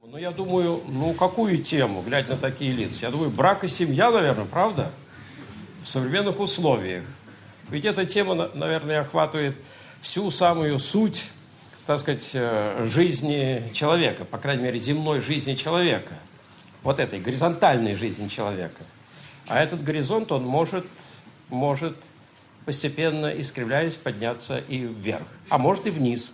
Ну, я думаю, какую тему, глядя на такие лица? Я думаю, брак и семья, наверное, правда? В современных условиях. Ведь эта тема, наверное, охватывает всю самую суть, так сказать, жизни человека, по крайней мере, земной жизни человека. Вот этой горизонтальной жизни человека. А этот горизонт, он может постепенно, искривляясь, подняться и вверх. А может и вниз.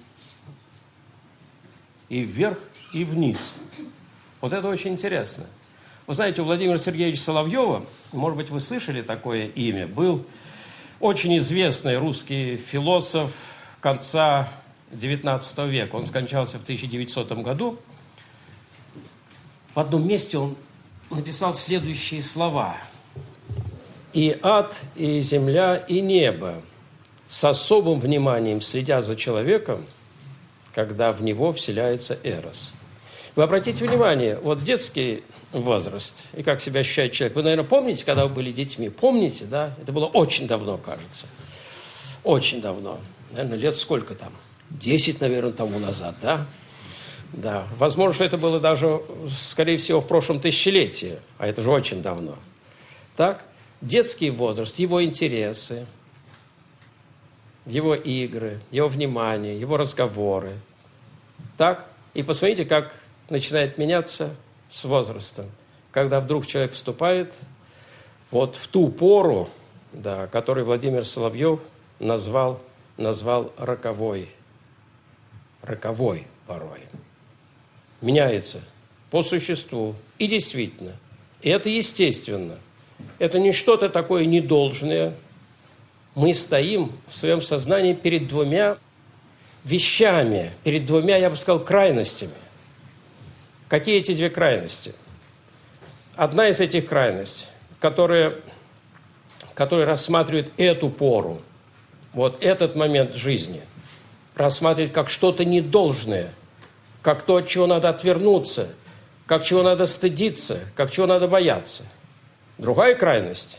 И вверх, и вниз. Вот это очень интересно. Вы знаете, у Владимира Сергеевича Соловьева, может быть, вы слышали такое имя, был очень известный русский философ конца XIX века. Он скончался в 1900 году. В одном месте он написал следующие слова. «И ад, и земля, и небо с особым вниманием следят за человеком, когда в него вселяется Эрос». Вы обратите внимание, вот детский возраст и как себя ощущает человек. Вы, наверное, помните, когда вы были детьми? Помните, да? Это было очень давно, кажется. Очень давно. Наверное, лет сколько там? 10, наверное, тому назад, да? Да. Возможно, что это было даже, скорее всего, в прошлом тысячелетии. А это же очень давно. Так? Детский возраст, его интересы, его игры, его внимание, его разговоры. Так? И посмотрите, как начинает меняться с возрастом, когда вдруг человек вступает вот в ту пору, да, которую Владимир Соловьев назвал роковой порой. Меняется по существу. И действительно, и это естественно. Это не что-то такое недолжное. Мы стоим в своем сознании перед двумя вещами, перед двумя, я бы сказал, крайностями. Какие эти две крайности? Одна из этих крайностей, которая рассматривает эту пору, вот этот момент жизни, рассматривает как что-то недолжное, как то, от чего надо отвернуться, как чего надо стыдиться, как чего надо бояться. Другая крайность,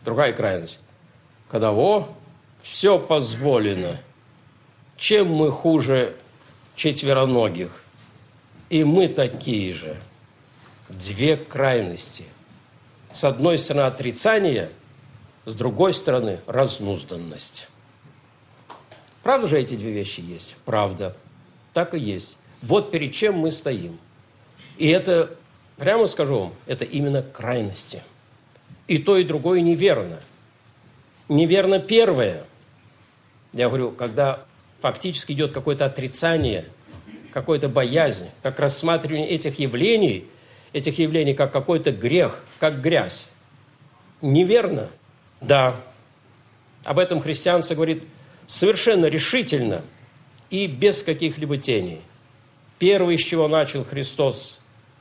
когда все позволено, чем мы хуже четвероногих, и мы такие же. Две крайности. С одной стороны отрицание, с другой стороны разнузданность. Правда же эти две вещи есть? Правда. Так и есть. Вот перед чем мы стоим. И это, прямо скажу вам, это именно крайности. И то, и другое неверно. Неверно первое. Я говорю, когда фактически идет какое-то отрицание, какая-то боязнь, как рассматривание этих явлений как какой-то грех, как грязь. Неверно? Да. Об этом христианство говорит совершенно решительно и без каких-либо теней. Первое, с чего начал Христос,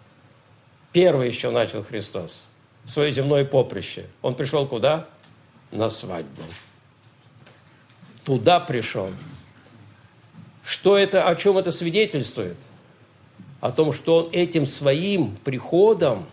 свое земное поприще. Он пришел куда? На свадьбу. Туда пришел. Что это, о чем это свидетельствует? О том, что он этим своим приходом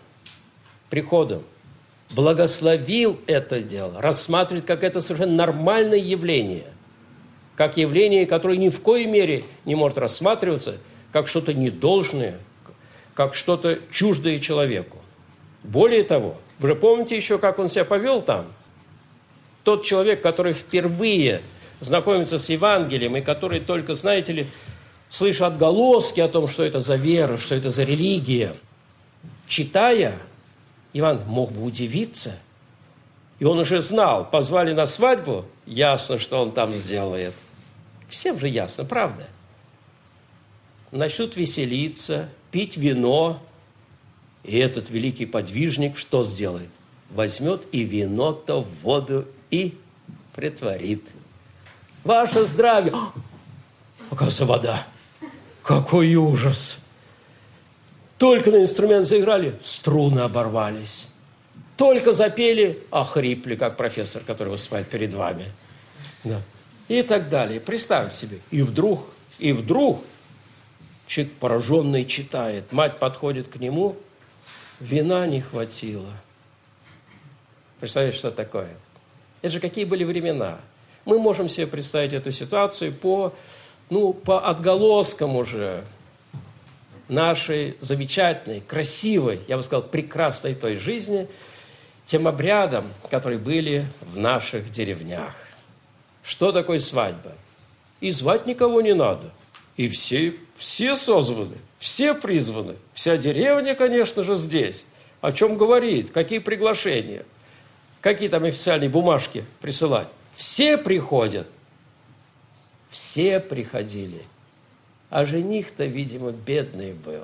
благословил это дело, рассматривает как это совершенно нормальное явление, как явление, которое ни в коей мере не может рассматриваться как что-то недолжное, как что-то чуждое человеку. Более того, вы же помните еще, как он себя повел там? Тот человек, который впервые знакомится с Евангелием и который только, знаете ли, слышит отголоски о том, что это за вера, что это за религия, читая, Иван мог бы удивиться. И он уже знал, позвали на свадьбу, ясно, что он там сделает. Всем же ясно, правда? Начнут веселиться, пить вино, и этот великий подвижник что сделает? Возьмет и вино-то в воду и претворит. Ваше здравие! Оказывается, вода. Какой ужас! Только на инструмент заиграли, струны оборвались. Только запели, охрипли, как профессор, который выступает перед вами. Да. И так далее. Представьте себе. И вдруг человек пораженный читает. Мать подходит к нему, вина не хватило. Представляете, что такое? Это же какие были времена. Мы можем себе представить эту ситуацию по отголоскам уже нашей замечательной, красивой, я бы сказал, прекрасной той жизни, тем обрядам, которые были в наших деревнях. Что такое свадьба? И звать никого не надо. И все созваны, все призваны. Вся деревня, конечно же, здесь. О чем говорит, какие приглашения, какие там официальные бумажки присылать. Все приходят. Все приходили. А жених-то, видимо, бедный был.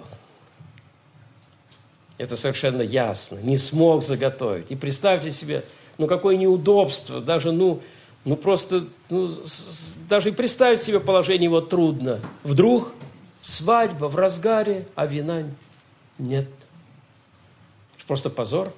Это совершенно ясно. Не смог заготовить. И представьте себе, какое неудобство. Даже, даже и представить себе положение его трудно. Вдруг свадьба в разгаре, а вина нет. Просто позор.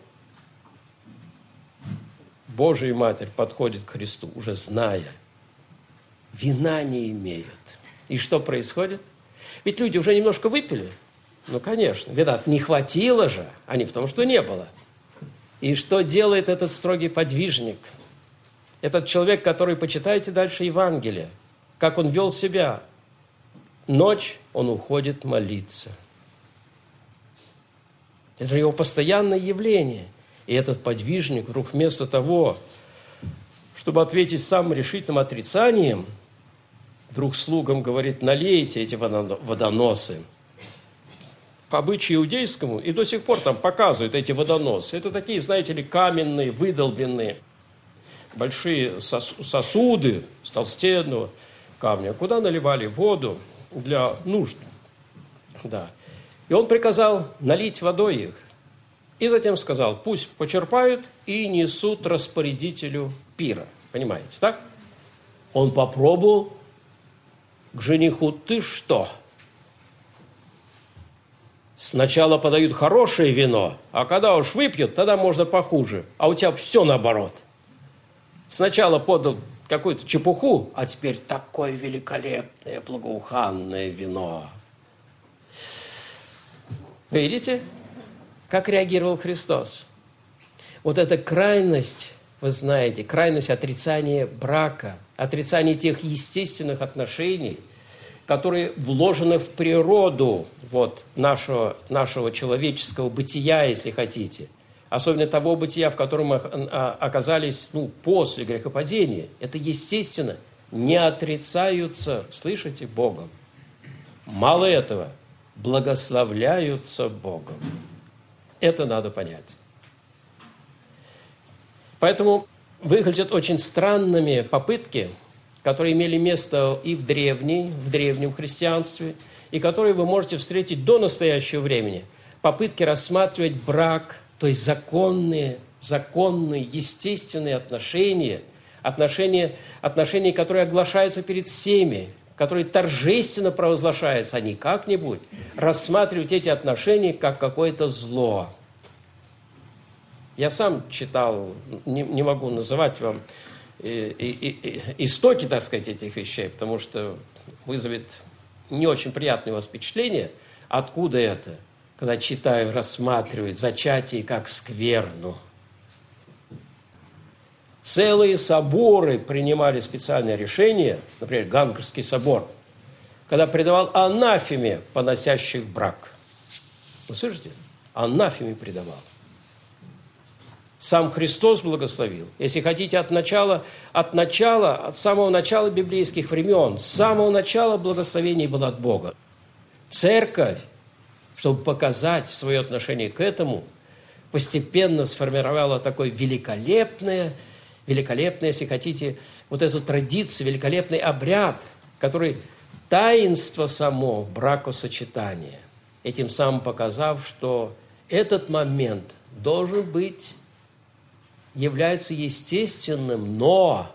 Божия Матерь подходит к Христу, уже зная, вина не имеет. И что происходит? Ведь люди уже немножко выпили. Конечно, вина не хватило же, а не в том, что не было. И что делает этот строгий подвижник? Этот человек, который, почитайте дальше Евангелие, как он вел себя. Ночь он уходит молиться. Это его постоянное явление. И этот подвижник вдруг вместо того, чтобы ответить самым решительным отрицанием, вдруг слугам говорит: налейте эти водоносы. По обычаю иудейскому, и до сих пор там показывают эти водоносы. Это такие, знаете ли, каменные, выдолбленные, большие сосуды с толстенного камня, куда наливали воду для нужд. Да. И он приказал налить водой их. И затем сказал: пусть почерпают и несут распорядителю пира. Понимаете, так? Он попробовал к жениху: ты что? Сначала подают хорошее вино, а когда уж выпьют, тогда можно похуже. А у тебя все наоборот. Сначала подал какую-то чепуху, а теперь такое великолепное, благоуханное вино. Вы видите, как реагировал Христос? Вот эта крайность, вы знаете, крайность отрицания брака, отрицания тех естественных отношений, которые вложены в природу нашего человеческого бытия, если хотите. Особенно того бытия, в котором мы оказались после грехопадения. Это, естественно, не отрицаются, слышите, Богом. Мало этого, благословляются Богом. Это надо понять. Поэтому выглядят очень странными попытки, которые имели место и в древнем христианстве, и которые вы можете встретить до настоящего времени. Попытки рассматривать брак, то есть законные, естественные отношения, которые оглашаются перед всеми, которые торжественно провозглашаются, а не как-нибудь рассматривать эти отношения как какое-то зло. Я сам читал, не могу называть вам истоки, так сказать, этих вещей, потому что вызовет не очень приятное у вас впечатление, откуда это, когда читаю, рассматриваю зачатие как скверну. Целые соборы принимали специальное решение, например, Гангарский собор, когда предавал анафеме поносящих брак. Вы слышите? Анафеме предавал. Сам Христос благословил. Если хотите, от самого начала библейских времен, с самого начала благословение было от Бога. Церковь, чтобы показать свое отношение к этому, постепенно сформировала такое великолепное, если хотите, вот эту традицию, великолепный обряд, который таинство само бракосочетания, этим самым показав, что этот момент должен быть, является естественным, но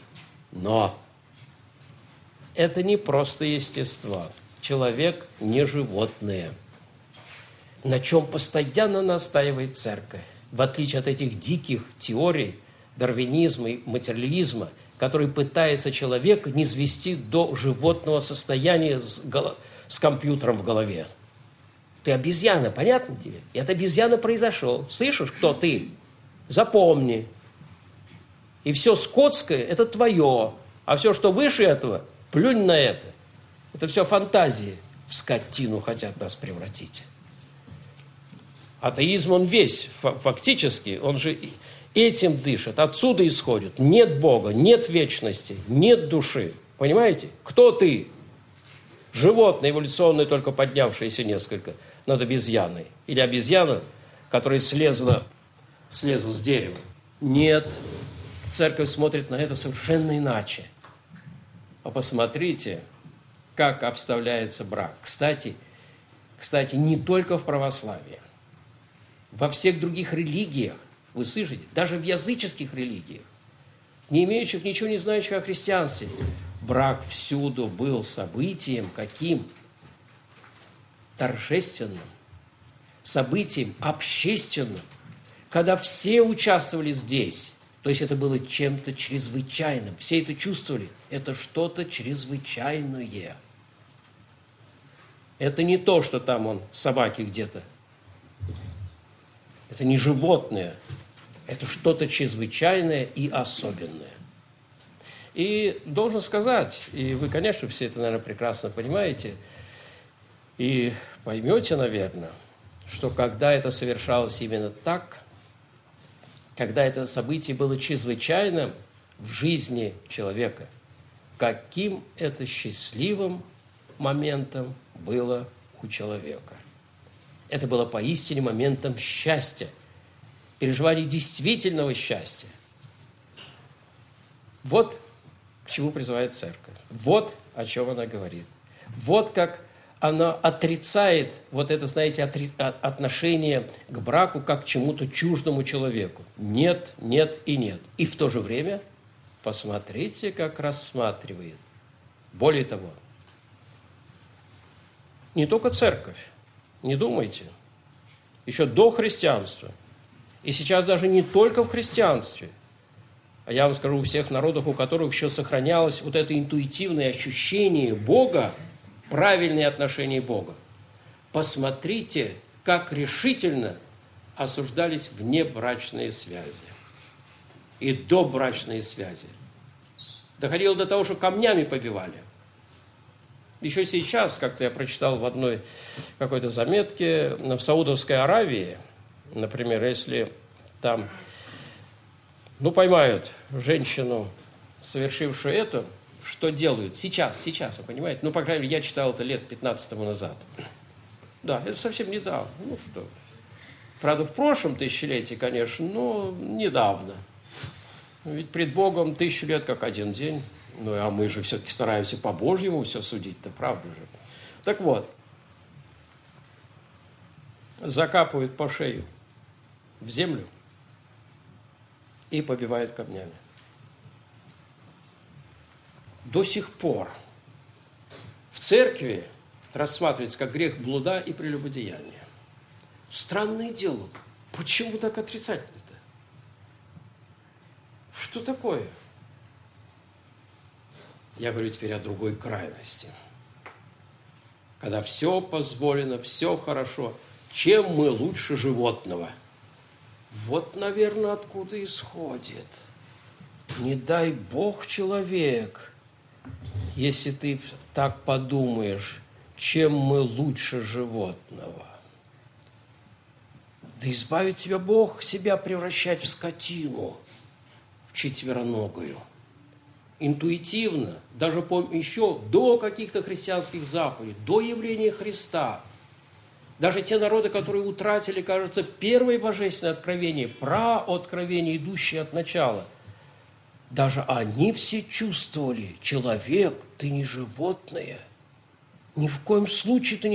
это не просто естество. Человек не животное. На чем постоянно настаивает церковь, в отличие от этих диких теорий дарвинизма и материализма, который пытается человека низвести до животного состояния с компьютером в голове. Ты обезьяна, понятно тебе? И от обезьяны произошел. Слышишь, кто ты? Запомни. И все скотское – это твое. А все, что выше этого, плюнь на это. Это все фантазии. в скотину хотят нас превратить. Атеизм, он весь, фактически, он же этим дышит, отсюда исходит. Нет Бога, нет вечности, нет души. Понимаете? Кто ты? Животное эволюционное, только поднявшееся несколько над обезьяной. Или обезьяна, которая слезла с дерева. Нет. Церковь смотрит на это совершенно иначе. А посмотрите, как обставляется брак. Кстати, не только в православии. Во всех других религиях, вы слышите, даже в языческих религиях, не имеющих ничего не знающих о христианстве, брак всюду был событием каким? Торжественным, событием общественным, когда все участвовали здесь. То есть это было чем-то чрезвычайным. Все это чувствовали. Это что-то чрезвычайное. Это не то, что там собаки где-то. Это не животное. Это что-то чрезвычайное и особенное. И должен сказать, и вы, конечно, все это, наверное, прекрасно понимаете, и поймете, наверное, что когда это совершалось именно так, когда это событие было чрезвычайным в жизни человека, каким это счастливым моментом было у человека. Это было поистине моментом счастья, переживания действительного счастья. Вот к чему призывает церковь. Вот о чем она говорит. Вот как она отрицает вот это, знаете, отношение к браку как к чему-то чуждому человеку. Нет, нет и нет. И в то же время посмотрите, как рассматривает. Более того, не только церковь, не думайте, еще до христианства, и сейчас даже не только в христианстве, а я вам скажу, у всех народов, у которых еще сохранялось вот это интуитивное ощущение Бога, правильные отношения Бога. Посмотрите, как решительно осуждались внебрачные связи и добрачные связи. Доходило до того, что камнями побивали. Еще сейчас, как-то я прочитал в одной какой-то заметке, в Саудовской Аравии, например, если там, поймают женщину, совершившую это, что делают? Сейчас, вы понимаете? По крайней мере, я читал это лет 15 тому назад. Да, это совсем недавно. Что? Правда, в прошлом тысячелетии, конечно, но недавно. Ведь пред Богом 1000 лет как один день. А мы же все-таки стараемся по-божьему все судить-то, правда же? Так вот, закапывают по шею в землю и побивают камнями. До сих пор в церкви рассматривается как грех блуда и прелюбодеяния. Странное дело. Почему так отрицательно-то? Что такое? Я говорю теперь о другой крайности. Когда все позволено, все хорошо, чем мы лучше животного? Вот, наверное, откуда исходит. Не дай Бог, человек, если ты так подумаешь, чем мы лучше животного. Да избавит тебя Бог себя превращать в скотину, в четвероногую. Интуитивно, даже еще до каких-то христианских заповедей, до явления Христа, даже те народы, которые утратили, кажется, первое божественное откровение, прооткровение, идущее от начала, даже они все чувствовали: человек, ты не животное, ни в коем случае ты не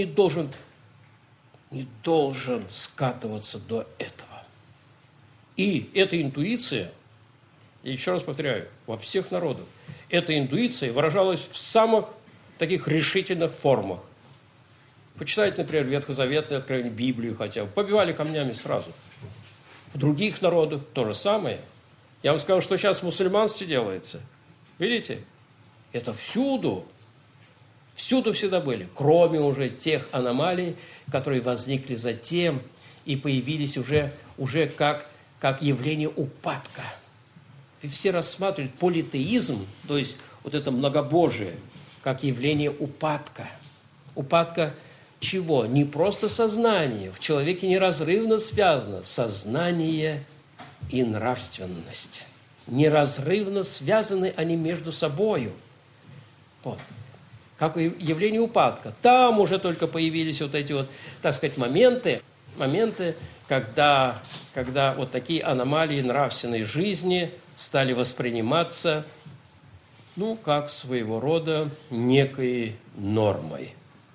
должен скатываться до этого. И эта интуиция, я еще раз повторяю, во всех народах, эта интуиция выражалась в самых таких решительных формах. Почитайте, например, Ветхозаветное откровение, Библию хотя бы. Побивали камнями сразу. В других народах то же самое. Я вам скажу, что сейчас в мусульманстве делается. Видите? Это всюду. Всюду всегда были. Кроме уже тех аномалий, которые возникли затем и появились уже как явление упадка. И все рассматривают политеизм, то есть вот это многобожие, как явление упадка. Упадка чего? Не просто сознание. В человеке неразрывно связано сознание и нравственность. Неразрывно связаны они между собою. Вот. Как и явление упадка. Там уже только появились вот эти вот, так сказать, моменты, когда вот такие аномалии нравственной жизни стали восприниматься, как своего рода некой нормой.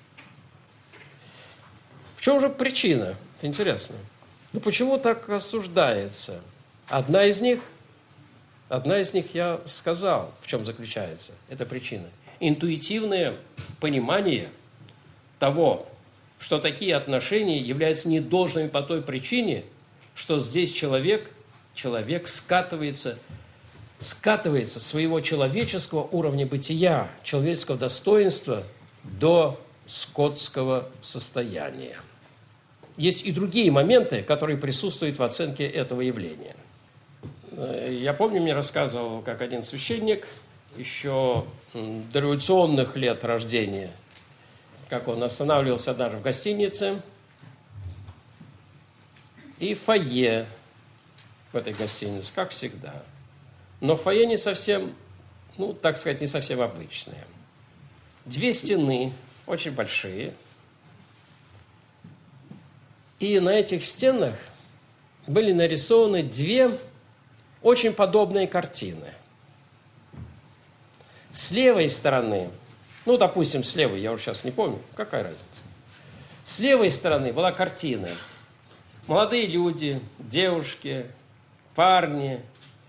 В чем же причина? Это интересно. Почему так осуждается? Одна из них я сказал, в чем заключается эта причина. Интуитивное понимание того, что такие отношения являются недолжными по той причине, что здесь человек скатывается с своего человеческого уровня бытия, человеческого достоинства до скотского состояния. Есть и другие моменты, которые присутствуют в оценке этого явления. Я помню, мне рассказывал, как один священник еще дореволюционных лет рождения, как он останавливался даже в гостинице, и фойе в этой гостинице, как всегда. Но фойе не совсем, так сказать, не совсем обычное. 2 стены, очень большие, и на этих стенах были нарисованы 2 очень подобные картины. С левой стороны, допустим, с левой, я уже сейчас не помню, какая разница. С левой стороны была картина. Молодые люди, девушки, парни,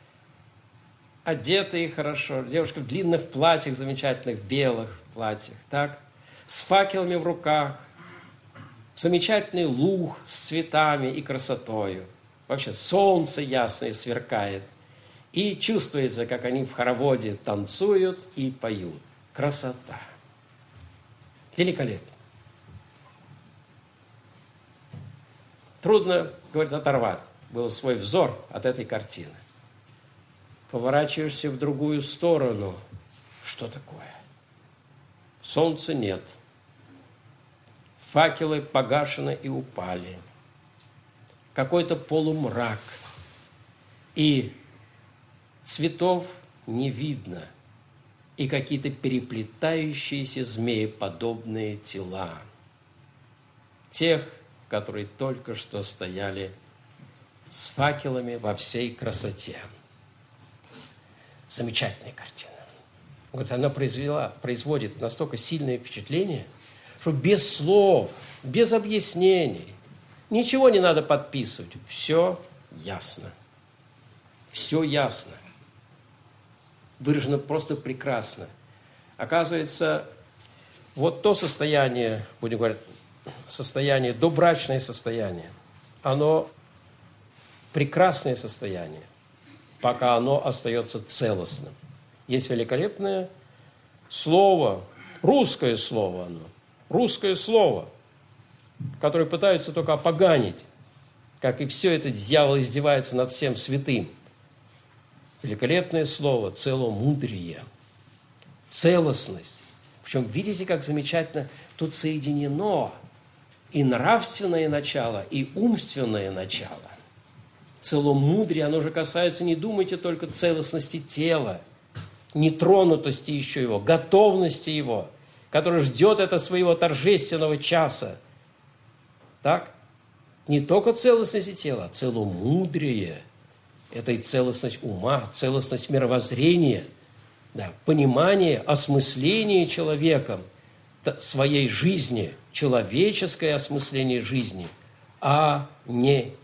одетые хорошо, девушки в длинных платьях, замечательных белых платьях, так, с факелами в руках, замечательный луг с цветами и красотою. Вообще солнце ясное сверкает. И чувствуется, как они в хороводе танцуют и поют. Красота. Великолепно. Трудно, говорит, оторвать был свой взор от этой картины. Поворачиваешься в другую сторону. Что такое? Солнца нет. Факелы погашены и упали. Какой-то полумрак. И цветов не видно. И какие-то переплетающиеся змееподобные тела. Тех, которые только что стояли с факелами во всей красоте. Замечательная картина. Вот она производит настолько сильное впечатление, что без слов, без объяснений, ничего не надо подписывать. Все ясно. Все ясно. Выражено просто прекрасно. Оказывается, вот то состояние, будем говорить, состояние, добрачное состояние, оно прекрасное состояние, пока оно остается целостным. Есть великолепное слово, русское слово оно, русское слово, которое пытаются только опоганить, как и все это дьявол издевается над всем святым. Великолепное слово, целомудрие, целостность. Причем видите, как замечательно тут соединено и нравственное начало, и умственное начало. Целомудрие, оно же касается, не думайте, только целостности тела, нетронутости еще его, готовности его, который ждет это своего торжественного часа. Так? Не только целостности тела, а целомудрие. Это и целостность ума, целостность мировоззрения, да, понимание, осмысление человеком своей жизни, человеческое осмысление жизни, а не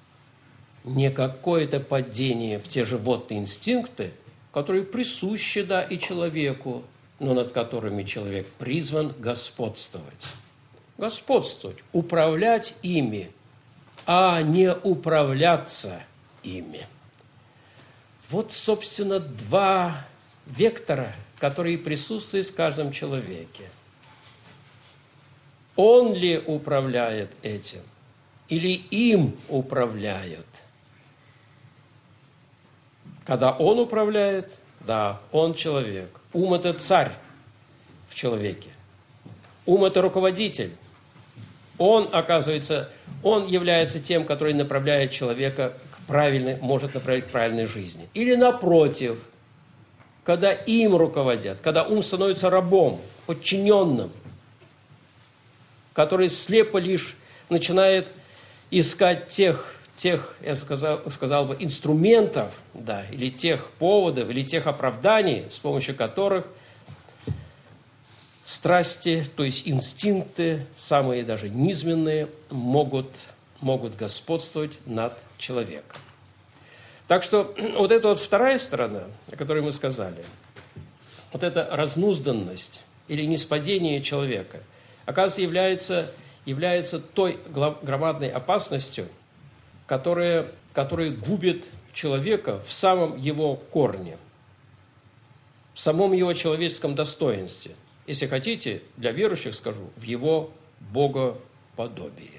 какое-то падение в те животные инстинкты, которые присущи, да, и человеку, но над которыми человек призван господствовать. Господствовать, управлять ими, а не управляться ими. Вот, собственно, 2 вектора, которые присутствуют в каждом человеке. Он ли управляет этим? Или им управляют? Когда он управляет, да, он человек. Ум – это царь в человеке. Ум – это руководитель. Он, оказывается, он является тем, который направляет человека к правильной, может направить к правильной жизни. Или напротив, когда им руководят, когда ум становится рабом, подчиненным, который слепо лишь начинает искать тех, я сказал бы, инструментов, да, или тех поводов, или тех оправданий, с помощью которых страсти, то есть инстинкты, самые даже низменные, могут господствовать над человеком. Так что вот эта вот вторая сторона, о которой мы сказали, вот эта разнузданность или ниспадение человека, оказывается, является той громадной опасностью, которая губит человека в самом его корне, в самом его человеческом достоинстве. Если хотите, для верующих скажу, в его богоподобии.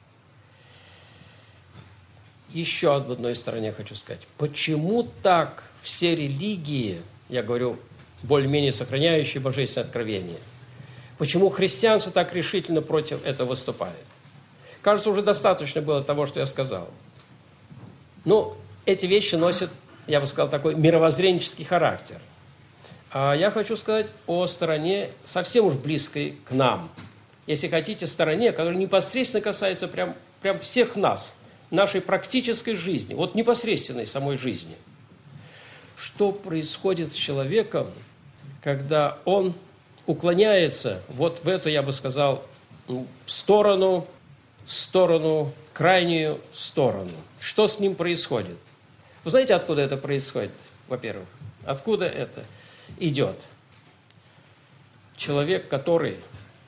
Еще об одной стороне хочу сказать. Почему так все религии, я говорю, более-менее сохраняющие божественное откровение, почему христианство так решительно против этого выступает? Кажется, уже достаточно было того, что я сказал. Но эти вещи носят, я бы сказал, такой мировоззренческий характер. А я хочу сказать о стороне совсем уж близкой к нам. Если хотите, стороне, которая непосредственно касается прям всех нас, нашей практической жизни, вот непосредственной самой жизни. Что происходит с человеком, когда он уклоняется вот в эту, я бы сказал, сторону, крайнюю сторону? Что с ним происходит? Вы знаете, откуда это происходит, во-первых? Откуда это идет? Человек, который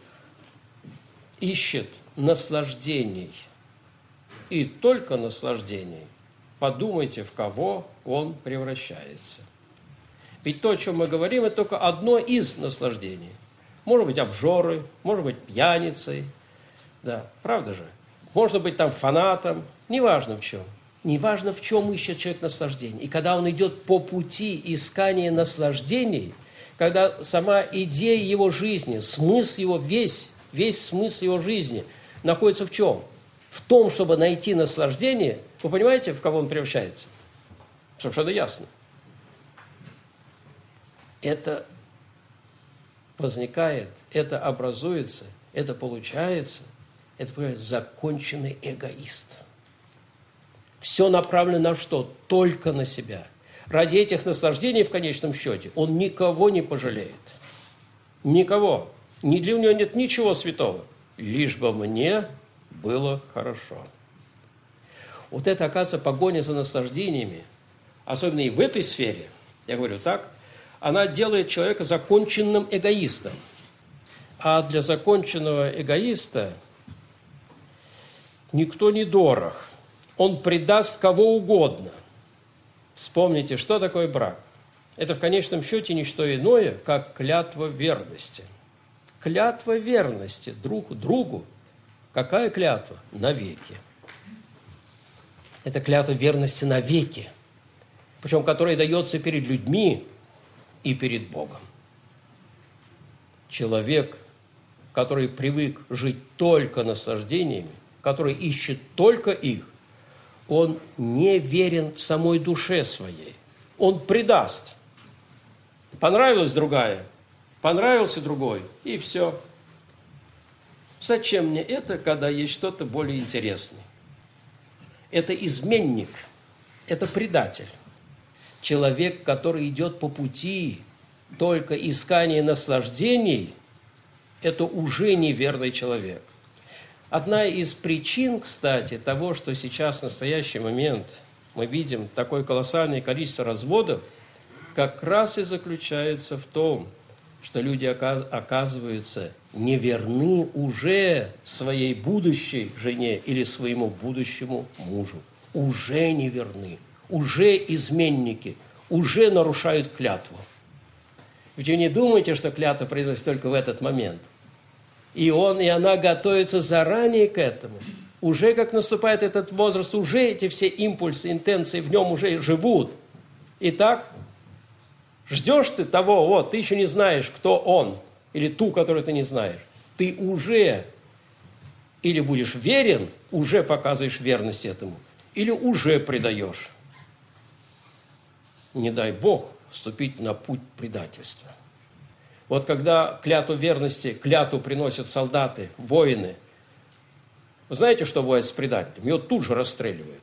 ищет наслаждений, и только наслаждений, подумайте, в кого он превращается. Ведь то, о чем мы говорим, это только одно из наслаждений. Может быть, обжорой, может быть, пьяницей. Да, правда же? Можно быть там фанатом, неважно в чем. Неважно, в чем ищет человек наслаждение. И когда он идет по пути искания наслаждений, когда сама идея его жизни, смысл его, весь смысл его жизни находится в чем? В том, чтобы найти наслаждение, вы понимаете, в кого он превращается? Совершенно ясно. Это возникает, это образуется, это получается законченный эгоист. Все направлено на что? Только на себя. Ради этих наслаждений, в конечном счете, он никого не пожалеет. Никого. Для него нет ничего святого. Лишь бы мне было хорошо. Вот это, оказывается, погоня за наслаждениями, особенно и в этой сфере, я говорю так, она делает человека законченным эгоистом. А для законченного эгоиста никто не дорог. Он предаст кого угодно. Вспомните, что такое брак? Это в конечном счете не что иное, как клятва верности. Клятва верности друг другу. Какая клятва? Навеки. Это клятва верности навеки. Причем, которая дается перед людьми и перед Богом. Человек, который привык жить только наслаждениями, который ищет только их, он не верен в самой душе своей. Он предаст. Понравилась другая, понравился другой, и все. Зачем мне это, когда есть что-то более интересное? Это изменник, это предатель. Человек, который идет по пути только искания наслаждений, это уже неверный человек. Одна из причин, кстати, того, что сейчас в настоящий момент мы видим такое колоссальное количество разводов, как раз и заключается в том, что люди оказываются неверны уже своей будущей жене или своему будущему мужу. Уже неверны, уже изменники, уже нарушают клятву. Ведь вы не думаете, что клятва произносится только в этот момент. И он, и она готовятся заранее к этому. Уже как наступает этот возраст, уже эти все импульсы, интенции в нем уже живут. Итак, ждешь ты того, вот, ты еще не знаешь, кто он, или ту, которую ты не знаешь. Ты уже или будешь верен, уже показываешь верность этому, или уже предаешь. Не дай Бог вступить на путь предательства. Вот когда клятву верности, клятву приносят солдаты, воины, вы знаете, что бывает с предателем? Его тут же расстреливают.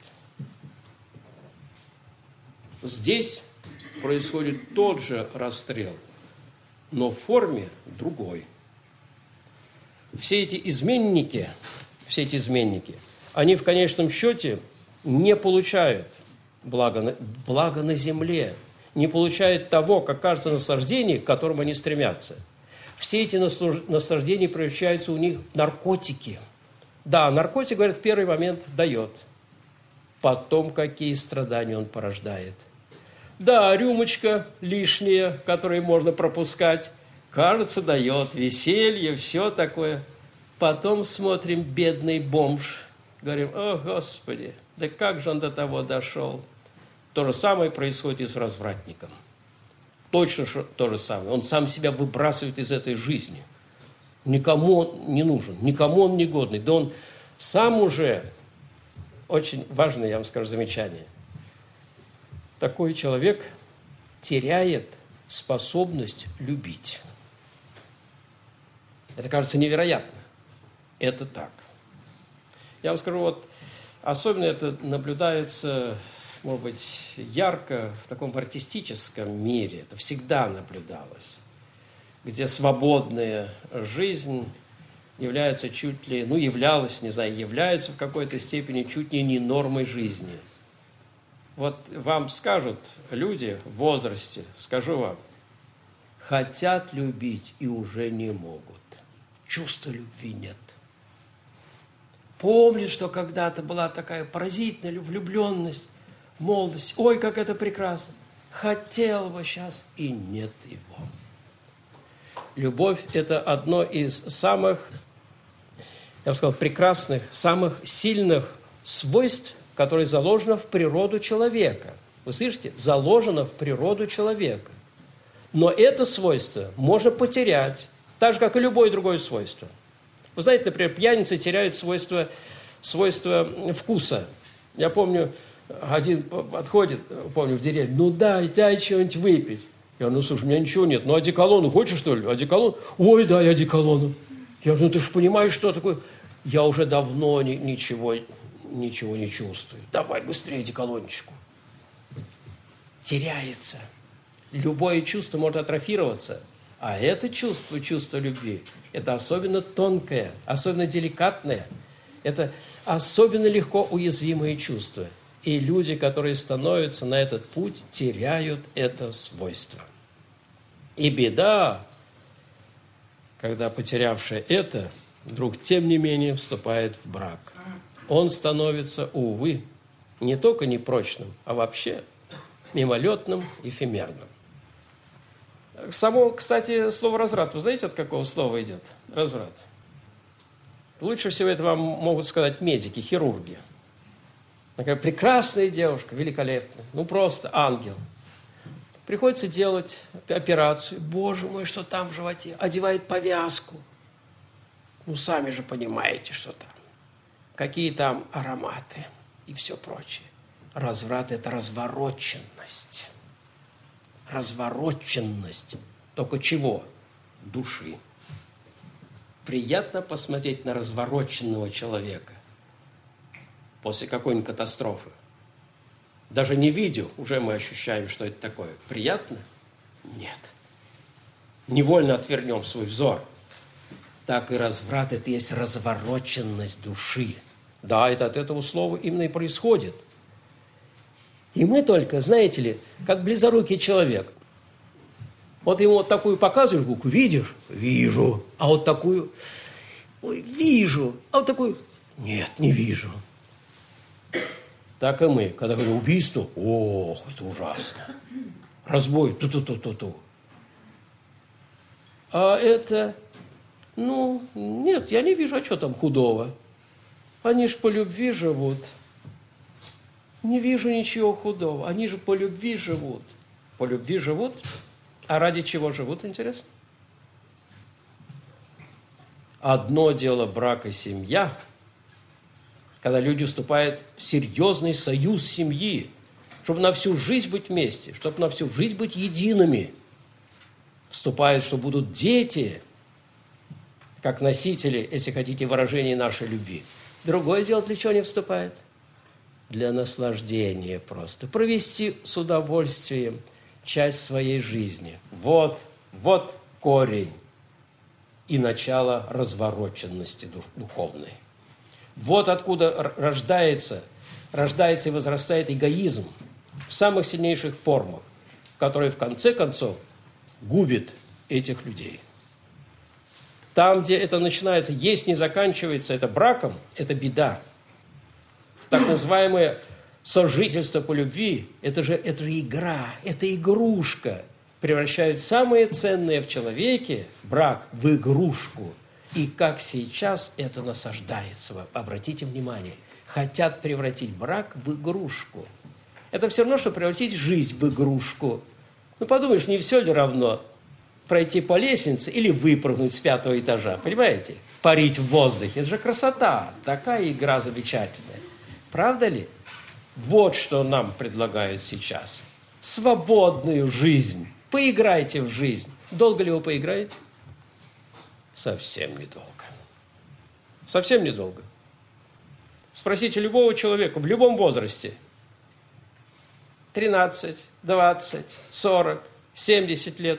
Здесь происходит тот же расстрел, но в форме другой. Все эти изменники, они в конечном счете не получают блага на земле, не получают того, как кажется, наслаждения, к которому они стремятся. Все эти наслаждения превращаются у них в наркотики. Да, наркотик, говорят, в первый момент дает. Потом какие страдания он порождает. Да, рюмочка лишняя, которую можно пропускать, кажется, дает веселье, все такое. Потом смотрим, бедный бомж. Говорим, о, Господи, да как же он до того дошел? То же самое происходит и с развратником. Точно то же самое. Он сам себя выбрасывает из этой жизни. Никому он не нужен, никому он не годный. Да он сам уже, очень важное, я вам скажу, замечание. Такой человек теряет способность любить. Это кажется невероятно. Это так. Я вам скажу, вот особенно это наблюдается, может быть, ярко в таком артистическом мире. Это всегда наблюдалось. Где свободная жизнь является чуть ли, является в какой-то степени чуть ли не нормой жизни. Вот вам скажут люди в возрасте, скажу вам, хотят любить и уже не могут. Чувства любви нет. Помнят, что когда-то была такая поразительная влюбленность в молодости. Ой, как это прекрасно. Хотел бы сейчас, и нет его. Любовь – это одно из самых, я бы сказал, прекрасных, самых сильных свойств, которое заложено в природу человека. Вы слышите? Заложено в природу человека. Но это свойство можно потерять, так же, как и любое другое свойство. Вы знаете, например, пьяницы теряют свойство вкуса. Я помню, один подходит, в деревню, ну дай что-нибудь выпить. Я говорю, ну слушай, у меня ничего нет, ну одеколону хочешь, что ли? Одеколон? Ой, дай одеколону. Я говорю, ну ты же понимаешь, что такое? Я уже давно ничего не чувствую. Давай быстрее одеколончику. Теряется. Любое чувство может атрофироваться. А это чувство любви, это особенно тонкое, особенно деликатное. Это особенно легко уязвимые чувства. И люди, которые становятся на этот путь, теряют это свойство. И беда, когда потерявший это, вдруг, тем не менее, вступает в брак. Он становится, увы, не только непрочным, а вообще мимолетным, эфемерным. Само, кстати, слово «разврат», вы знаете, от какого слова идет? Разврат. Лучше всего это вам могут сказать медики, хирурги. Такая прекрасная девушка, великолепная, ну просто ангел. Приходится делать операцию. Боже мой, что там в животе? Одевает повязку. Ну, сами же понимаете, что там. Какие там ароматы и все прочее. Разврат – это развороченность. Развороченность. Только чего? Души. Приятно посмотреть на развороченного человека после какой-нибудь катастрофы. Даже не видя, уже мы ощущаем, что это такое. Приятно? Нет. Невольно отвернем свой взор. Так и разврат – это есть развороченность души. Да, это от этого слова именно и происходит. И мы только, знаете ли, как близорукий человек. Вот ему вот такую показываешь букву, видишь? Вижу. А вот такую, ой, вижу. А вот такую, нет, не вижу. Так и мы, когда говорим убийство, ох, это ужасно. Разбой, ту-ту-ту-ту-ту. А это, ну, нет, я не вижу, а что там худого? Они ж по любви живут. Не вижу ничего худого. Они же по любви живут. По любви живут? А ради чего живут, интересно? Одно дело брак и семья, когда люди вступают в серьезный союз семьи, чтобы на всю жизнь быть вместе, чтобы на всю жизнь быть едиными. Вступают, что будут дети, как носители, если хотите, выражения нашей любви. Другое дело, для чего они вступают? Для наслаждения просто. Провести с удовольствием часть своей жизни. Вот корень и начало развороченности духовной. Вот откуда рождается и возрастает эгоизм в самых сильнейших формах, который в конце концов губит этих людей. Там, где это начинается, есть не заканчивается это браком, это беда. Так называемое сожительство по любви, это же игра, это игрушка. Превращают самое ценное в человеке, брак, в игрушку. И как сейчас это насаждается. Обратите внимание, хотят превратить брак в игрушку. Это все равно, что превратить жизнь в игрушку. Ну, подумаешь, не все ли равно пройти по лестнице или выпрыгнуть с 5-го этажа, понимаете? Парить в воздухе. Это же красота. Такая игра замечательная. Правда ли? Вот что нам предлагают сейчас. Свободную жизнь. Поиграйте в жизнь. Долго ли вы поиграете? Совсем недолго. Совсем недолго. Спросите любого человека в любом возрасте. 13, 20, 40, 70 лет.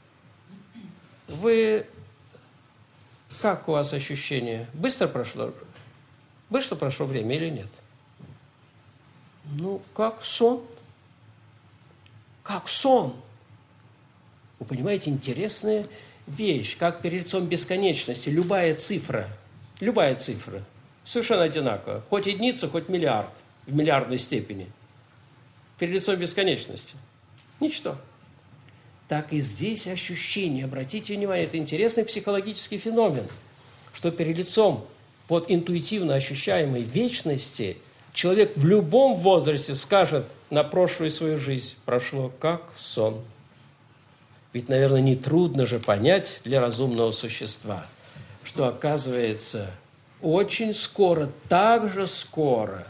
Как у вас ощущение? Быстро прошло время или нет? Ну, как сон. Как сон. Вы понимаете, интересная вещь, как перед лицом бесконечности любая цифра, совершенно одинаковая, хоть единица, хоть миллиард, в миллиардной степени, перед лицом бесконечности. Ничто. Так и здесь ощущение, обратите внимание, это интересный психологический феномен, что перед лицом интуитивно ощущаемой вечности человек в любом возрасте скажет на прошлую свою жизнь: прошло как сон. Ведь, наверное, нетрудно же понять для разумного существа, что, оказывается, очень скоро, так же скоро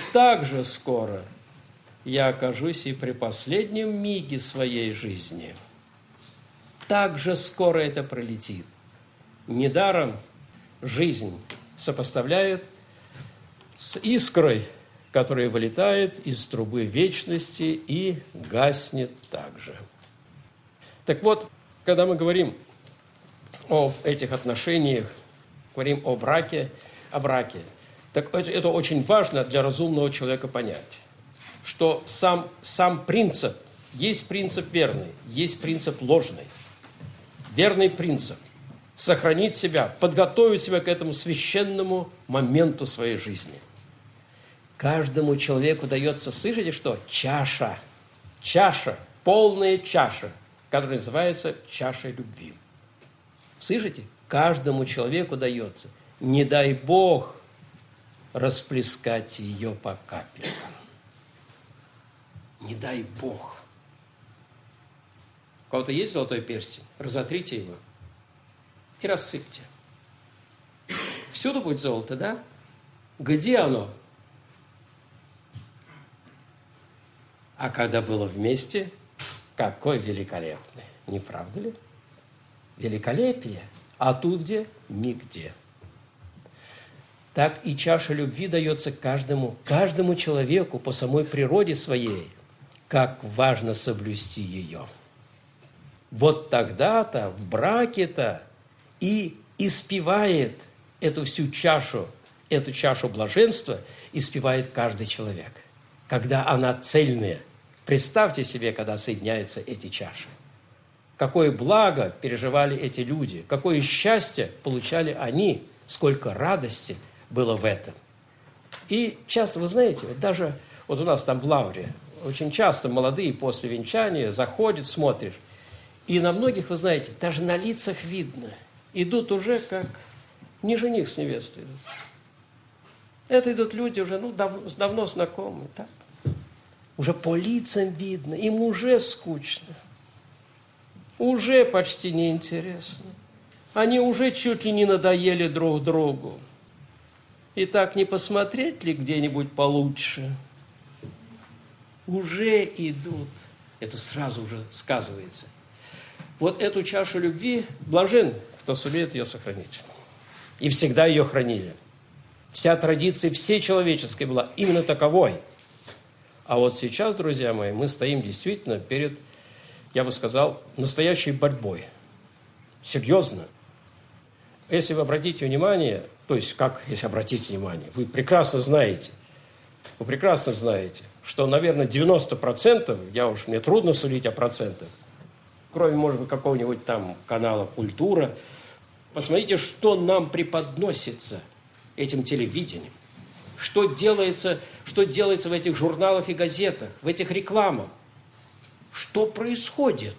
я окажусь и при последнем миге своей жизни. Так же скоро это пролетит. Недаром жизнь сопоставляют с искрой, которая вылетает из трубы вечности и гаснет также. Так вот, когда мы говорим об этих отношениях, говорим о браке, так это очень важно для разумного человека понять, что сам принцип, есть принцип верный, есть принцип ложный. Верный принцип – сохранить себя, подготовить себя к этому священному моменту своей жизни. Каждому человеку дается, слышите, что? Чаша, полная чаша, которая называется чашей любви. Слышите? Каждому человеку дается. Не дай Бог расплескать ее по капелькам. Не дай Бог. У кого-то есть золотой перстень? Разотрите его и рассыпьте. Всюду будет золото, да? Где оно? А когда было вместе, какой великолепный. Не правда ли? Великолепие. А тут где? Нигде. Так и чаша любви дается каждому человеку по самой природе своей, как важно соблюсти ее. Вот тогда-то в браке-то и испевает эту чашу блаженства, испевает каждый человек, когда она цельная. Представьте себе, когда соединяются эти чаши. Какое благо переживали эти люди, какое счастье получали они, сколько радости было в этом. И часто, вы знаете, даже у нас там в Лавре, очень часто молодые после венчания заходят, смотришь, и на многих, вы знаете, даже на лицах видно, идут уже как не жених с невестой идут. Это идут люди уже давно знакомые, так? Уже по лицам видно, им уже скучно, уже почти неинтересно. Они уже чуть ли не надоели друг другу. И так не посмотреть ли где-нибудь получше? Уже идут. Это сразу уже сказывается. Вот эту чашу любви блажен, кто сумеет ее сохранить. И всегда ее хранили. Вся традиция всей человеческой была именно таковой. А вот сейчас, друзья мои, мы стоим действительно перед, я бы сказал, настоящей борьбой. Серьезно. Если вы обратите внимание, то есть как, если обратите внимание, вы прекрасно знаете, что, наверное, 90%, мне трудно судить о процентах, кроме, может быть, какого-нибудь там канала «Культура», посмотрите, что нам преподносится этим телевидением, что делается в этих журналах и газетах, в этих рекламах, что происходит.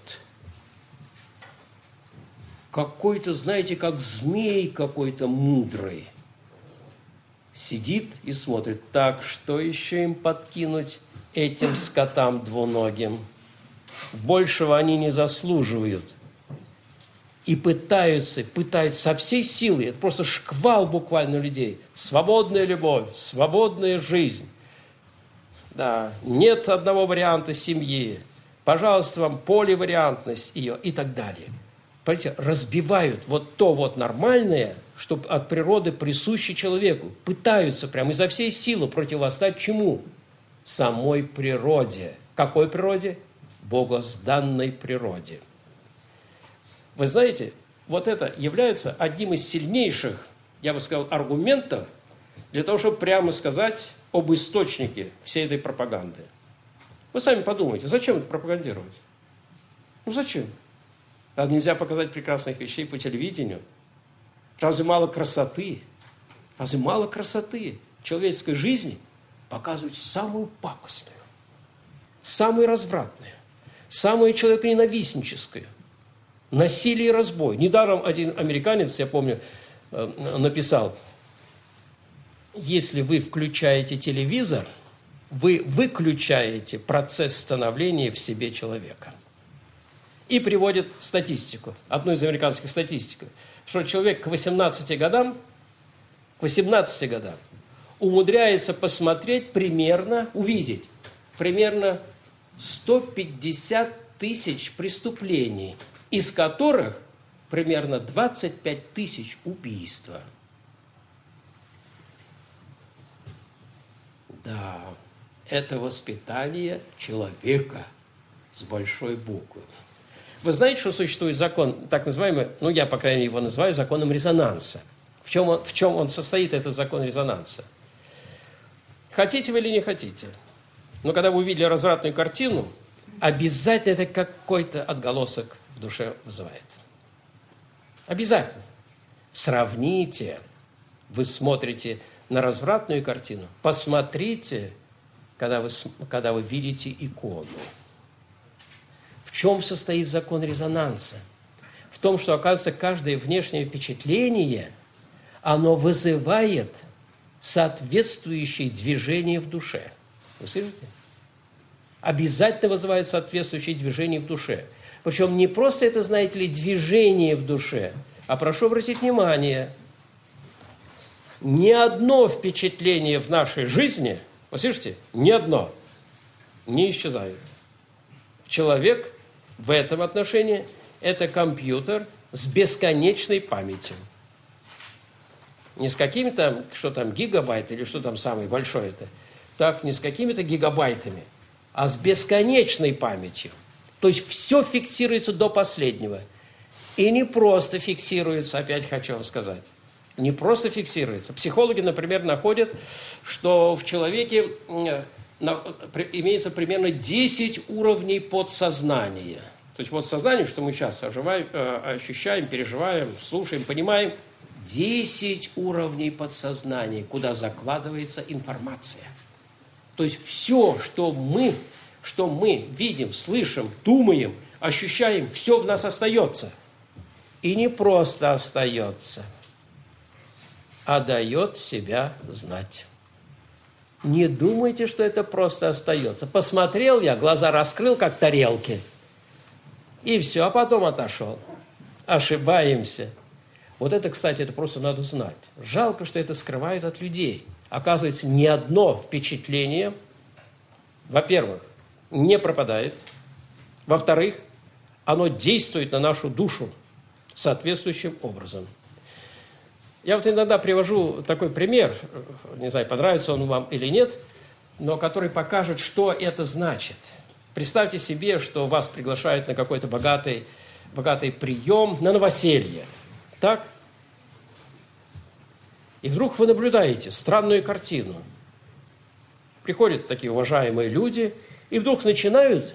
Какой-то, знаете, как змей какой-то мудрый сидит и смотрит, так, что еще им подкинуть этим скотам двуногим? Большего они не заслуживают. И пытаются со всей силы, это просто шквал буквально людей. Свободная любовь, свободная жизнь. Да, нет одного варианта семьи. Пожалуйста, вам поливариантность ее и так далее. Понимаете, разбивают вот то вот нормальное, что от природы присуще человеку. Пытаются прямо изо всей силы противостать чему? Самой природе. Какой природе? Богозданной природе. Вы знаете, вот это является одним из сильнейших, я бы сказал, аргументов для того, чтобы прямо сказать об источнике всей этой пропаганды. Вы сами подумайте, зачем это пропагандировать? Ну зачем? Разве нельзя показать прекрасных вещей по телевидению? Разве мало красоты? Разве мало красоты человеческой жизни? Показывают самую пакостную, самую развратную, самую человеконенавистническую. Насилие и разбой. Недаром один американец, я помню, написал, если вы включаете телевизор, вы выключаете процесс становления в себе человека. И приводит статистику, одну из американских статистик, что человек к 18 годам умудряется посмотреть увидеть примерно 150 тысяч преступлений, из которых примерно 25 тысяч убийства. Да, это воспитание человека с большой буквы. Вы знаете, что существует закон, так называемый, я, по крайней мере, его называю законом резонанса. В чем он состоит, этот закон резонанса? Хотите вы или не хотите, но когда вы увидели развратную картину, обязательно это какой-то отголосок в душе вызывает. Обязательно. Сравните. Вы смотрите на развратную картину. Посмотрите, когда вы видите икону. В чем состоит закон резонанса? В том, что, оказывается, каждое внешнее впечатление, оно вызывает соответствующее движение в душе. Вы слышите? Обязательно вызывает соответствующее движение в душе. Причем не просто это, знаете ли, движение в душе, а прошу обратить внимание, ни одно впечатление в нашей жизни, вы слышите, ни одно не исчезает. Человек в этом отношении – это компьютер с бесконечной памятью. Не с какими-то, что там, гигабайт или что там самое большое это. Так, не с какими-то гигабайтами, а с бесконечной памятью. То есть все фиксируется до последнего. И не просто фиксируется, опять хочу вам сказать, не просто фиксируется. Психологи, например, находят, что в человеке имеется примерно 10 уровней подсознания. То есть подсознание, что мы сейчас ощущаем, переживаем, слушаем, понимаем, 10 уровней подсознания, куда закладывается информация. То есть все, что мы видим, слышим, думаем, ощущаем, все в нас остается. И не просто остается, а дает себя знать. Не думайте, что это просто остается. Посмотрел я, глаза раскрыл, как тарелки, и все, а потом отошел. Ошибаемся. Вот это, кстати, это просто надо знать. Жалко, что это скрывают от людей. Оказывается, ни одно впечатление, во-первых, не пропадает. Во-вторых, оно действует на нашу душу соответствующим образом. Я вот иногда привожу такой пример, не знаю, понравится он вам или нет, но который покажет, что это значит. Представьте себе, что вас приглашают на какой-то богатый прием, на новоселье. Так? И вдруг вы наблюдаете странную картину. Приходят такие уважаемые люди, и вдруг начинают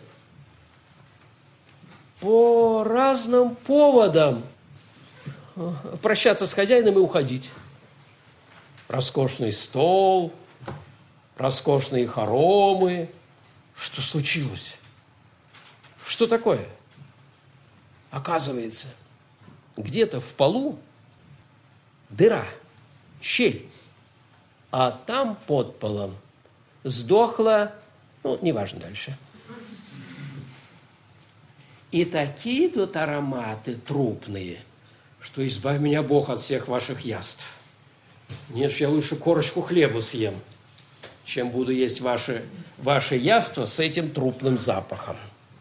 по разным поводам прощаться с хозяином и уходить. Роскошный стол, роскошные хоромы. Что случилось? Что такое? Оказывается, где-то в полу дыра, щель, а там под полом сдохла, неважно дальше. И такие тут ароматы трупные, что избавь меня Бог от всех ваших яств. Нет, я лучше корочку хлеба съем, чем буду есть ваши яства с этим трупным запахом.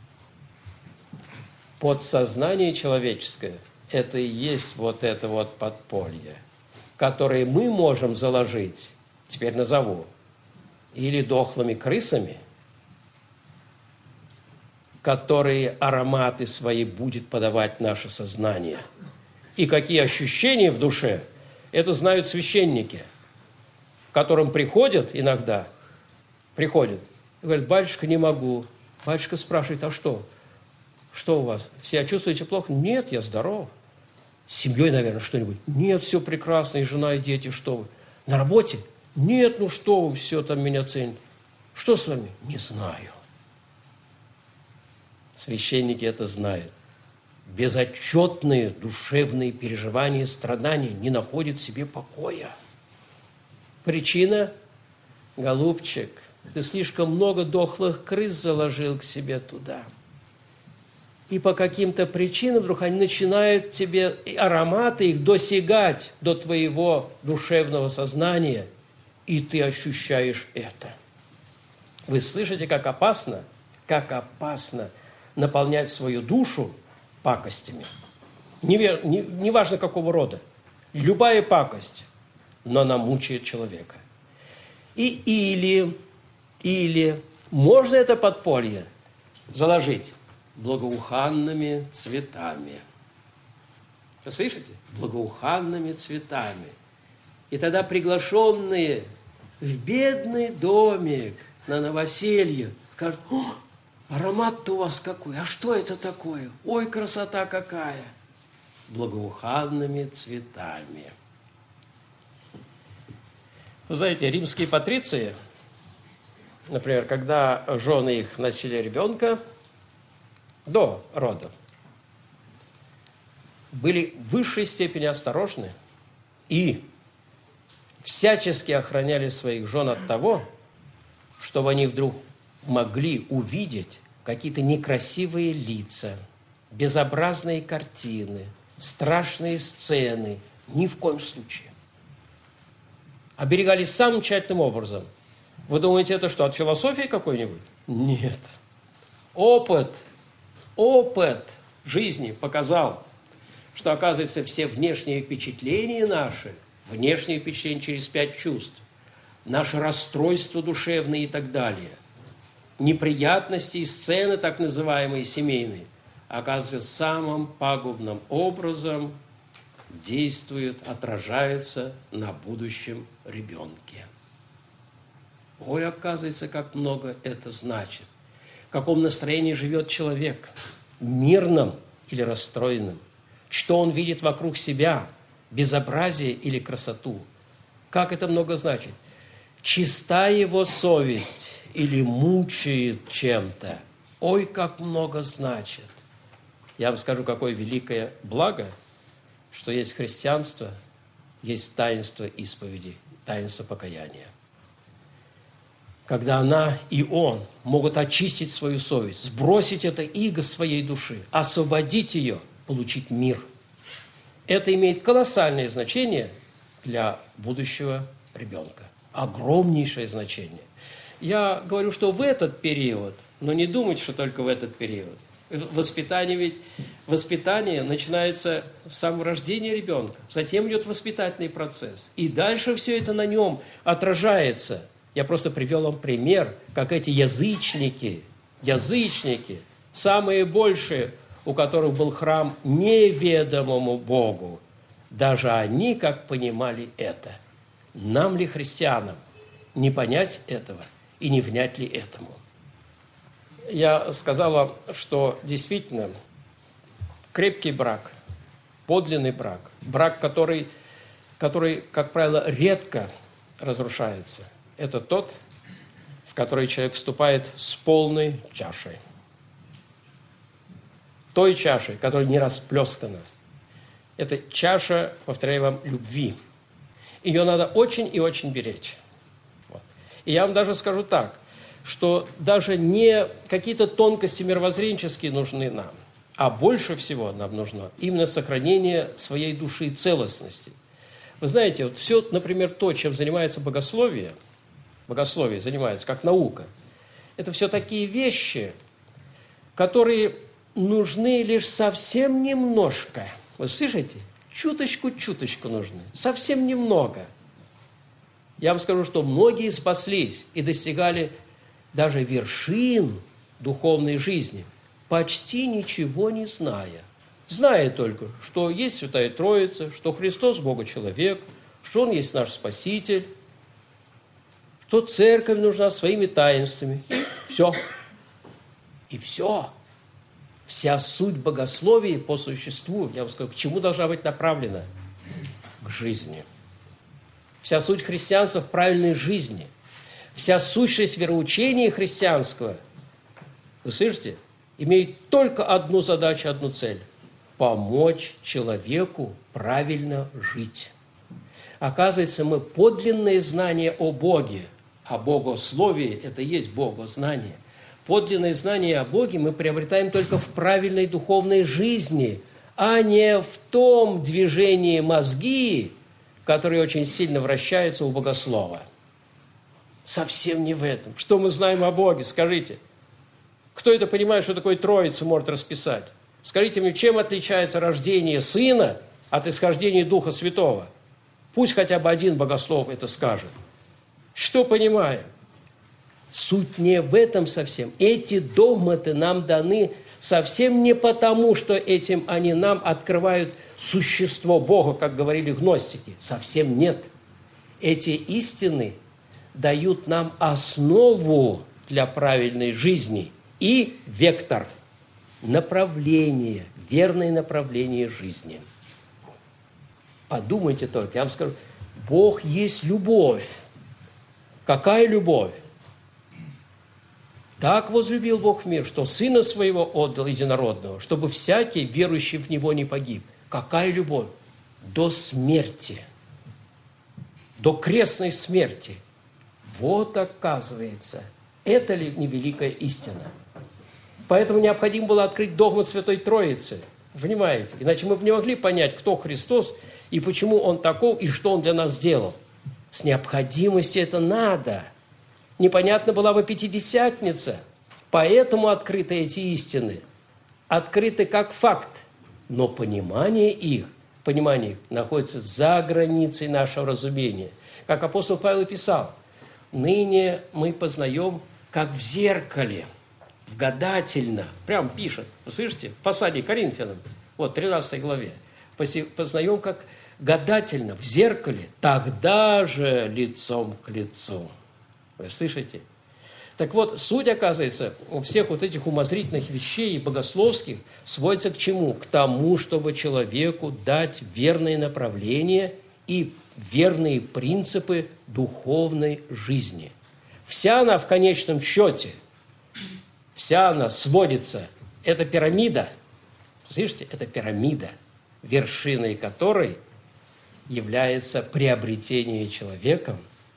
Подсознание человеческое – это и есть вот это вот подполье, которое мы можем заложить, теперь назову, или дохлыми крысами, которые ароматы свои будет подавать наше сознание. И какие ощущения в душе, это знают священники, к которым приходят иногда, и говорят: батюшка, не могу. Батюшка спрашивает: а что? Что у вас? Себя чувствуете плохо? Нет, я здоров. С семьей, наверное, что-нибудь? Нет, все прекрасно, и жена, и дети, что вы? На работе? Нет, что вы, все там меня ценят. Что с вами? Не знаю. Священники это знают. Безотчетные душевные переживания и страдания не находят в себе покоя. Причина? Голубчик, ты слишком много дохлых крыс заложил к себе туда. И по каким-то причинам вдруг они начинают тебе, ароматы их, досягать до твоего душевного сознания, и ты ощущаешь это. Вы слышите, как опасно наполнять свою душу пакостями. Неважно какого рода. Любая пакость, но она мучает человека. Или можно это подполье заложить благоуханными цветами. Вы слышите? Благоуханными цветами. И тогда приглашенные в бедный домик на новоселье скажут: о, аромат-то у вас какой, а что это такое? Ой, красота какая! Благоуханными цветами. Вы знаете, римские патриции, например, когда жены их носили ребенка до родов, были в высшей степени осторожны и всячески охраняли своих жен от того, чтобы они вдруг могли увидеть какие-то некрасивые лица, безобразные картины, страшные сцены. Ни в коем случае. Оберегались самым тщательным образом. Вы думаете, это что, от философии какой-нибудь? Нет. Опыт жизни показал, что, оказывается, все внешние впечатления наши, внешние впечатления через 5 чувств, наши расстройства душевные и так далее, неприятности и сцены, так называемые семейные, оказывается, самым пагубным образом действуют, отражаются на будущем ребенке. Ой, оказывается, как много это значит. В каком настроении живет человек, мирном или расстроенном, что он видит вокруг себя, безобразие или красоту. Как это много значит? Чиста его совесть или мучает чем-то. Ой, как много значит. Я вам скажу, какое великое благо, что есть христианство, есть таинство исповеди, таинство покаяния. Когда она и он могут очистить свою совесть, сбросить это иго своей души, освободить ее, получить мир. это имеет колоссальное значение для будущего ребенка. Огромнейшее значение. Я говорю, что в этот период, но не думайте, что только в этот период. Воспитание начинается с самого рождения ребенка, затем идет воспитательный процесс. И дальше все это на нем отражается. Я просто привел вам пример, как эти язычники, самые большие, у которых был храм неведомому Богу, даже они как понимали это. Нам ли, христианам, не понять этого и не внять ли этому? Я сказала, что действительно крепкий брак, подлинный брак, который, как правило, редко разрушается, это тот, в который человек вступает с полной чашей. Той чашей, которая не расплескана. Это чаша, повторяю вам, любви. Ее надо очень и очень беречь. Вот. И я вам даже скажу так, что даже не какие-то тонкости мировоззренческие нужны нам, а больше всего нам нужно именно сохранение своей души и целостности. Вы знаете, вот все, например, то, чем занимается богословие занимается как наука, это все такие вещи, которые нужны лишь совсем немножко. Вы слышите? Чуточку нужны. Совсем немного. Я вам скажу, что многие спаслись и достигали даже вершин духовной жизни, почти ничего не зная. Зная только, что есть Святая Троица, что Христос Бога-человек, что Он есть наш Спаситель, что Церковь нужна своими таинствами. И все. И все. Вся суть богословия по существу, я вам скажу, к чему должна быть направлена? К жизни. Вся суть христианства в правильной жизни. Вся сущность вероучения христианского, вы слышите, имеет только одну задачу, одну цель – помочь человеку правильно жить. Оказывается, мы подлинное знание о Боге, о богословии – это и есть богознание. Подлинное знание о Боге мы приобретаем только в правильной духовной жизни, а не в том движении мозги, которые очень сильно вращаются у богослова. Совсем не в этом. Что мы знаем о Боге? Скажите. Кто это понимает, что такое Троицу может расписать? Скажите мне, чем отличается рождение Сына от исхождения Духа Святого? Пусть хотя бы один богослов это скажет. Что понимаем? Суть не в этом совсем. Эти догматы нам даны совсем не потому, что этим они нам открывают существо Бога, как говорили гностики. Совсем нет. Эти истины дают нам основу для правильной жизни и вектор, направление, верное направление жизни. Подумайте только, я вам скажу, Бог есть любовь. Какая любовь? Так возлюбил Бог мир, что Сына Своего отдал единородного, чтобы всякий, верующий в Него, не погиб. Какая любовь? До смерти. До крестной смерти. Вот, оказывается, это ли не великая истина? Поэтому необходимо было открыть догмат Святой Троицы. Понимаете? Иначе мы бы не могли понять, кто Христос и почему Он таков, и что Он для нас сделал. С необходимостью это надо. Непонятна была бы Пятидесятница. Поэтому открыты эти истины. Открыты как факт. Но понимание их находится за границей нашего разумения. Как апостол Павел писал, ныне мы познаем, как в зеркале, гадательно. Прям пишет, вы слышите, в послании к Коринфянам, вот, 13 главе. Познаем, как гадательно, в зеркале, тогда же лицом к лицу. Вы слышите? Так вот, суть, оказывается, всех вот этих умозрительных вещей и богословских сводится к чему? К тому, чтобы человеку дать верное направление и верные принципы духовной жизни. Вся она в конечном счете, вся она сводится, это пирамида, слышите, это пирамида, вершиной которой является приобретение человеком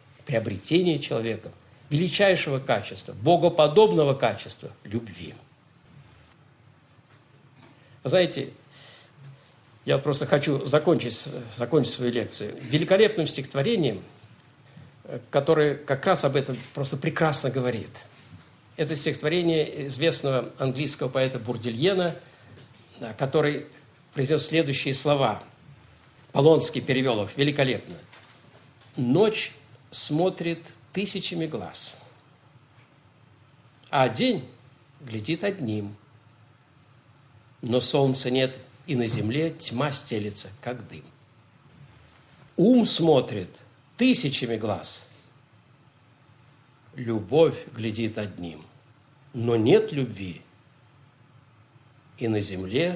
величайшего качества, богоподобного качества – любви. Вы знаете, Я просто хочу закончить свою лекцию великолепным стихотворением, которое как раз об этом просто прекрасно говорит. Это стихотворение известного английского поэта Бурдильена, который произнес следующие слова. Полонский перевел их великолепно. «Ночь смотрит тысячами глаз, а день глядит одним. Но солнца нет, и на земле тьма стелется, как дым. Ум смотрит тысячами глаз, любовь глядит одним. Но нет любви, и на земле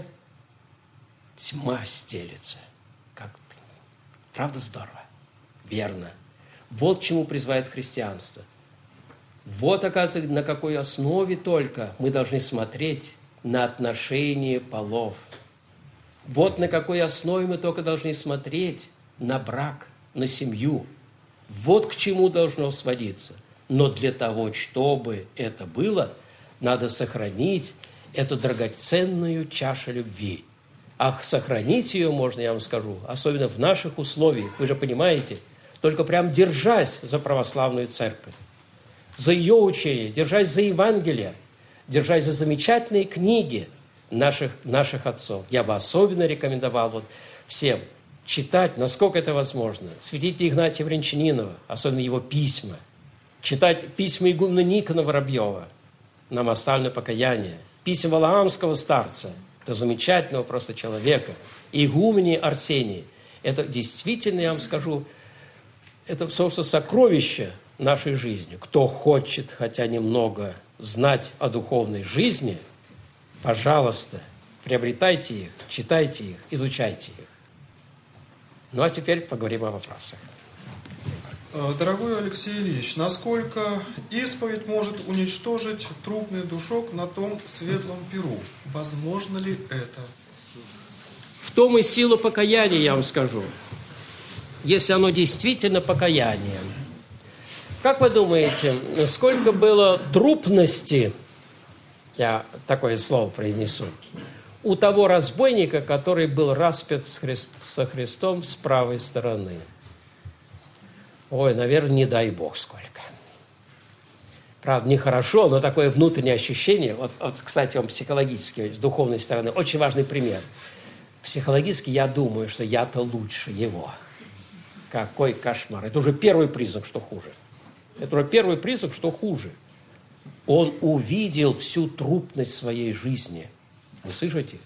тьма стелется, как дым». Правда здорово? Верно. Вот к чему призывает христианство. Вот, оказывается, на какой основе только мы должны смотреть на отношения полов. Вот на какой основе мы только должны смотреть на брак, на семью. Вот к чему должно сводиться. Но для того, чтобы это было, надо сохранить эту драгоценную чашу любви. А сохранить ее можно, я вам скажу, особенно в наших условиях. Вы же понимаете, только прям держась за православную церковь, за ее учение, держась за Евангелие, держась за замечательные книги наших отцов. Я бы особенно рекомендовал вот всем читать, насколько это возможно, святителя Игнатия Брянчанинова, особенно его письма, читать письма игумена Никона Воробьева на мостальное покаяние, письма Валаамского старца, это замечательного просто человека, игумени Арсении. Это действительно, я вам скажу, это, собственно, сокровище нашей жизни. Кто хочет хотя немного знать о духовной жизни, пожалуйста, приобретайте их, читайте их, изучайте их. Ну, а теперь поговорим о вопросах. Дорогой Алексей Ильич, насколько исповедь может уничтожить трупный душок на том светлом перу? Возможно ли это? В том и сила покаяния, я вам скажу. Если оно действительно покаяние. Как вы думаете, сколько было трупности, я такое слово произнесу, у того разбойника, который был распят со Христом с правой стороны? Ой, наверное, не дай Бог сколько. Правда, нехорошо, но такое внутреннее ощущение. Вот, кстати, он психологически, с духовной стороны, очень важный пример. Психологически я думаю, что я-то лучше его. Какой кошмар. Это уже первый признак, что хуже. Это уже первый признак, что хуже. Он увидел всю трупность своей жизни. Вы слышите?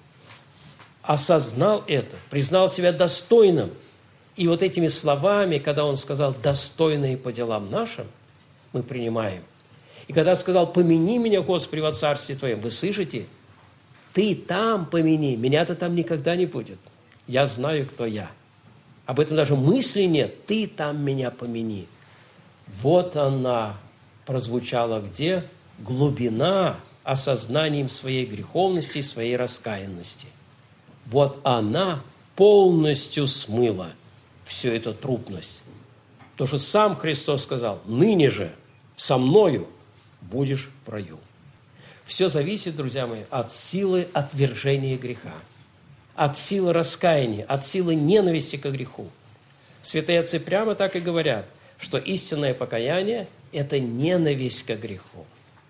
Осознал это, признал себя достойным. И вот этими словами, когда он сказал «достойные по делам нашим», мы принимаем. И когда сказал «помяни меня, Господи, во Царстве Твоем», вы слышите? Ты там помяни, меня-то там никогда не будет. Я знаю, кто я. Об этом даже мысли нет. Ты там меня помяни. Вот она прозвучала где? Глубина осознанием своей греховности и своей раскаянности. Вот она полностью смыла всю эту трупность. То, что сам Христос сказал, ныне же со мною будешь в раю. Все зависит, друзья мои, от силы отвержения греха, от силы раскаяния, от силы ненависти к греху. Святые отцы прямо так и говорят, что истинное покаяние – это ненависть к греху.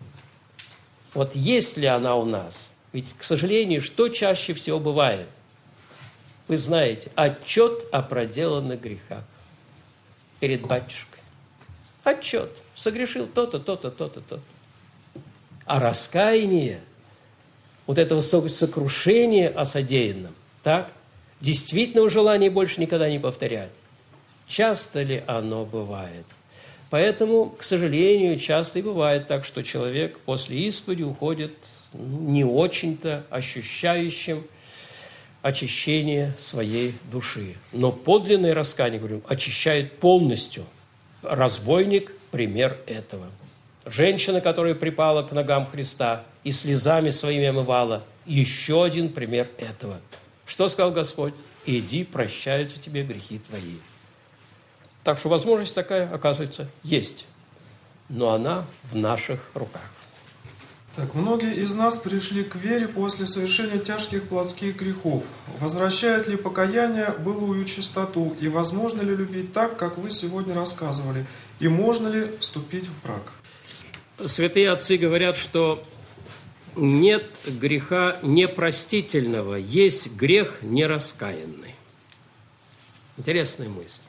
Вот есть ли она у нас? Ведь, к сожалению, что чаще всего бывает? Вы знаете, отчет о проделанных грехах перед батюшкой. Отчет. Согрешил то-то, то-то, то-то, то-то. А раскаяние, вот этого сокрушения о содеянном, так, действительного желания больше никогда не повторять. Часто ли оно бывает? Поэтому, к сожалению, часто и бывает так, что человек после исповеди уходит не очень-то ощущающим очищение своей души. Но подлинное раскаяние, говорю, очищает полностью. Разбойник – пример этого. Женщина, которая припала к ногам Христа и слезами своими омывала, еще один пример этого. Что сказал Господь? «Иди, прощаются тебе грехи твои». Так что возможность такая, оказывается, есть. Но она в наших руках. Так, многие из нас пришли к вере после совершения тяжких плотских грехов. Возвращает ли покаяние былую чистоту? И возможно ли любить так, как вы сегодня рассказывали? И можно ли вступить в брак? Святые отцы говорят, что нет греха непростительного, есть грех нераскаянный. Интересная мысль.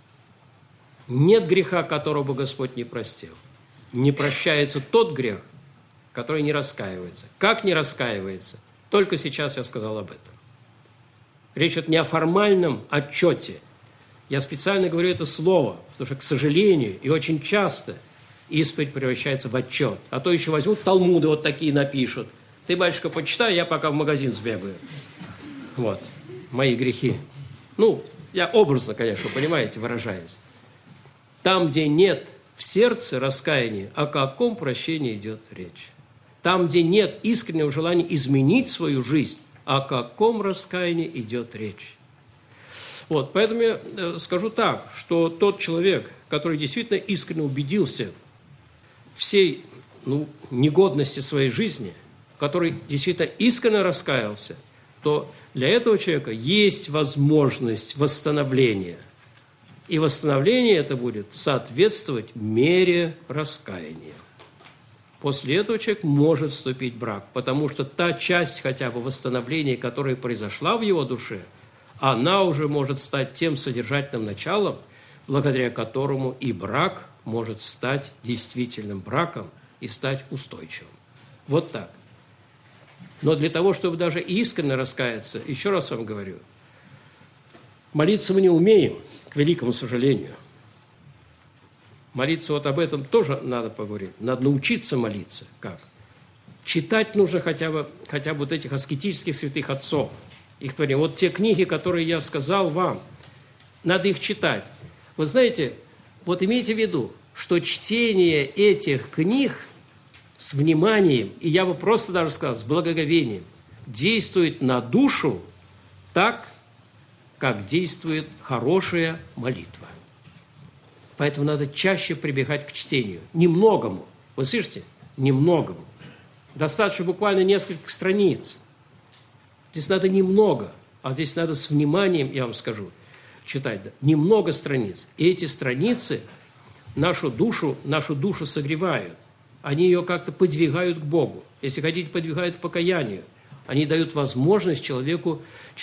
Нет греха, которого бы Господь не простил. Не прощается тот грех, который не раскаивается. Как не раскаивается? Только сейчас я сказал об этом. Речь идет не о формальном отчете. Я специально говорю это слово, потому что, к сожалению, и очень часто исповедь превращается в отчет. А то еще возьмут талмуды вот такие напишут. Ты, батюшка, почитай, я пока в магазин сбегаю. Вот, мои грехи. Ну, я образно, конечно, понимаете, выражаюсь. Там, где нет в сердце раскаяния, о каком прощении идет речь? Там, где нет искреннего желания изменить свою жизнь, о каком раскаянии идет речь? Вот, поэтому я скажу так, что тот человек, который действительно искренне убедился всей негодности своей жизни, который действительно искренне раскаялся, то для этого человека есть возможность восстановления. И восстановление это будет соответствовать мере раскаяния. После этого человек может вступить в брак, потому что та часть хотя бы восстановления, которая произошла в его душе, она уже может стать тем содержательным началом, благодаря которому и брак может стать действительным браком и стать устойчивым. Вот так. Но для того, чтобы даже искренне раскаяться, еще раз вам говорю, молиться мы не умеем, к великому сожалению. Молиться вот об этом тоже надо поговорить. Надо научиться молиться. Как? Читать нужно хотя бы вот этих аскетических святых отцов, их творения. Вот те книги, которые я сказал вам, надо их читать. Вы знаете, вот имейте в виду, что чтение этих книг с вниманием, и я бы просто даже сказал, с благоговением, действует на душу так, как действует хорошая молитва. Поэтому надо чаще прибегать к чтению. Немногому. Вы слышите? Немногому. Достаточно буквально нескольких страниц. Здесь надо немного, а здесь надо с вниманием, я вам скажу, читать. Да, немного страниц. И эти страницы нашу душу согревают. Они ее как-то подвигают к Богу. Если хотите, подвигают к покаянию. Они дают возможность человеку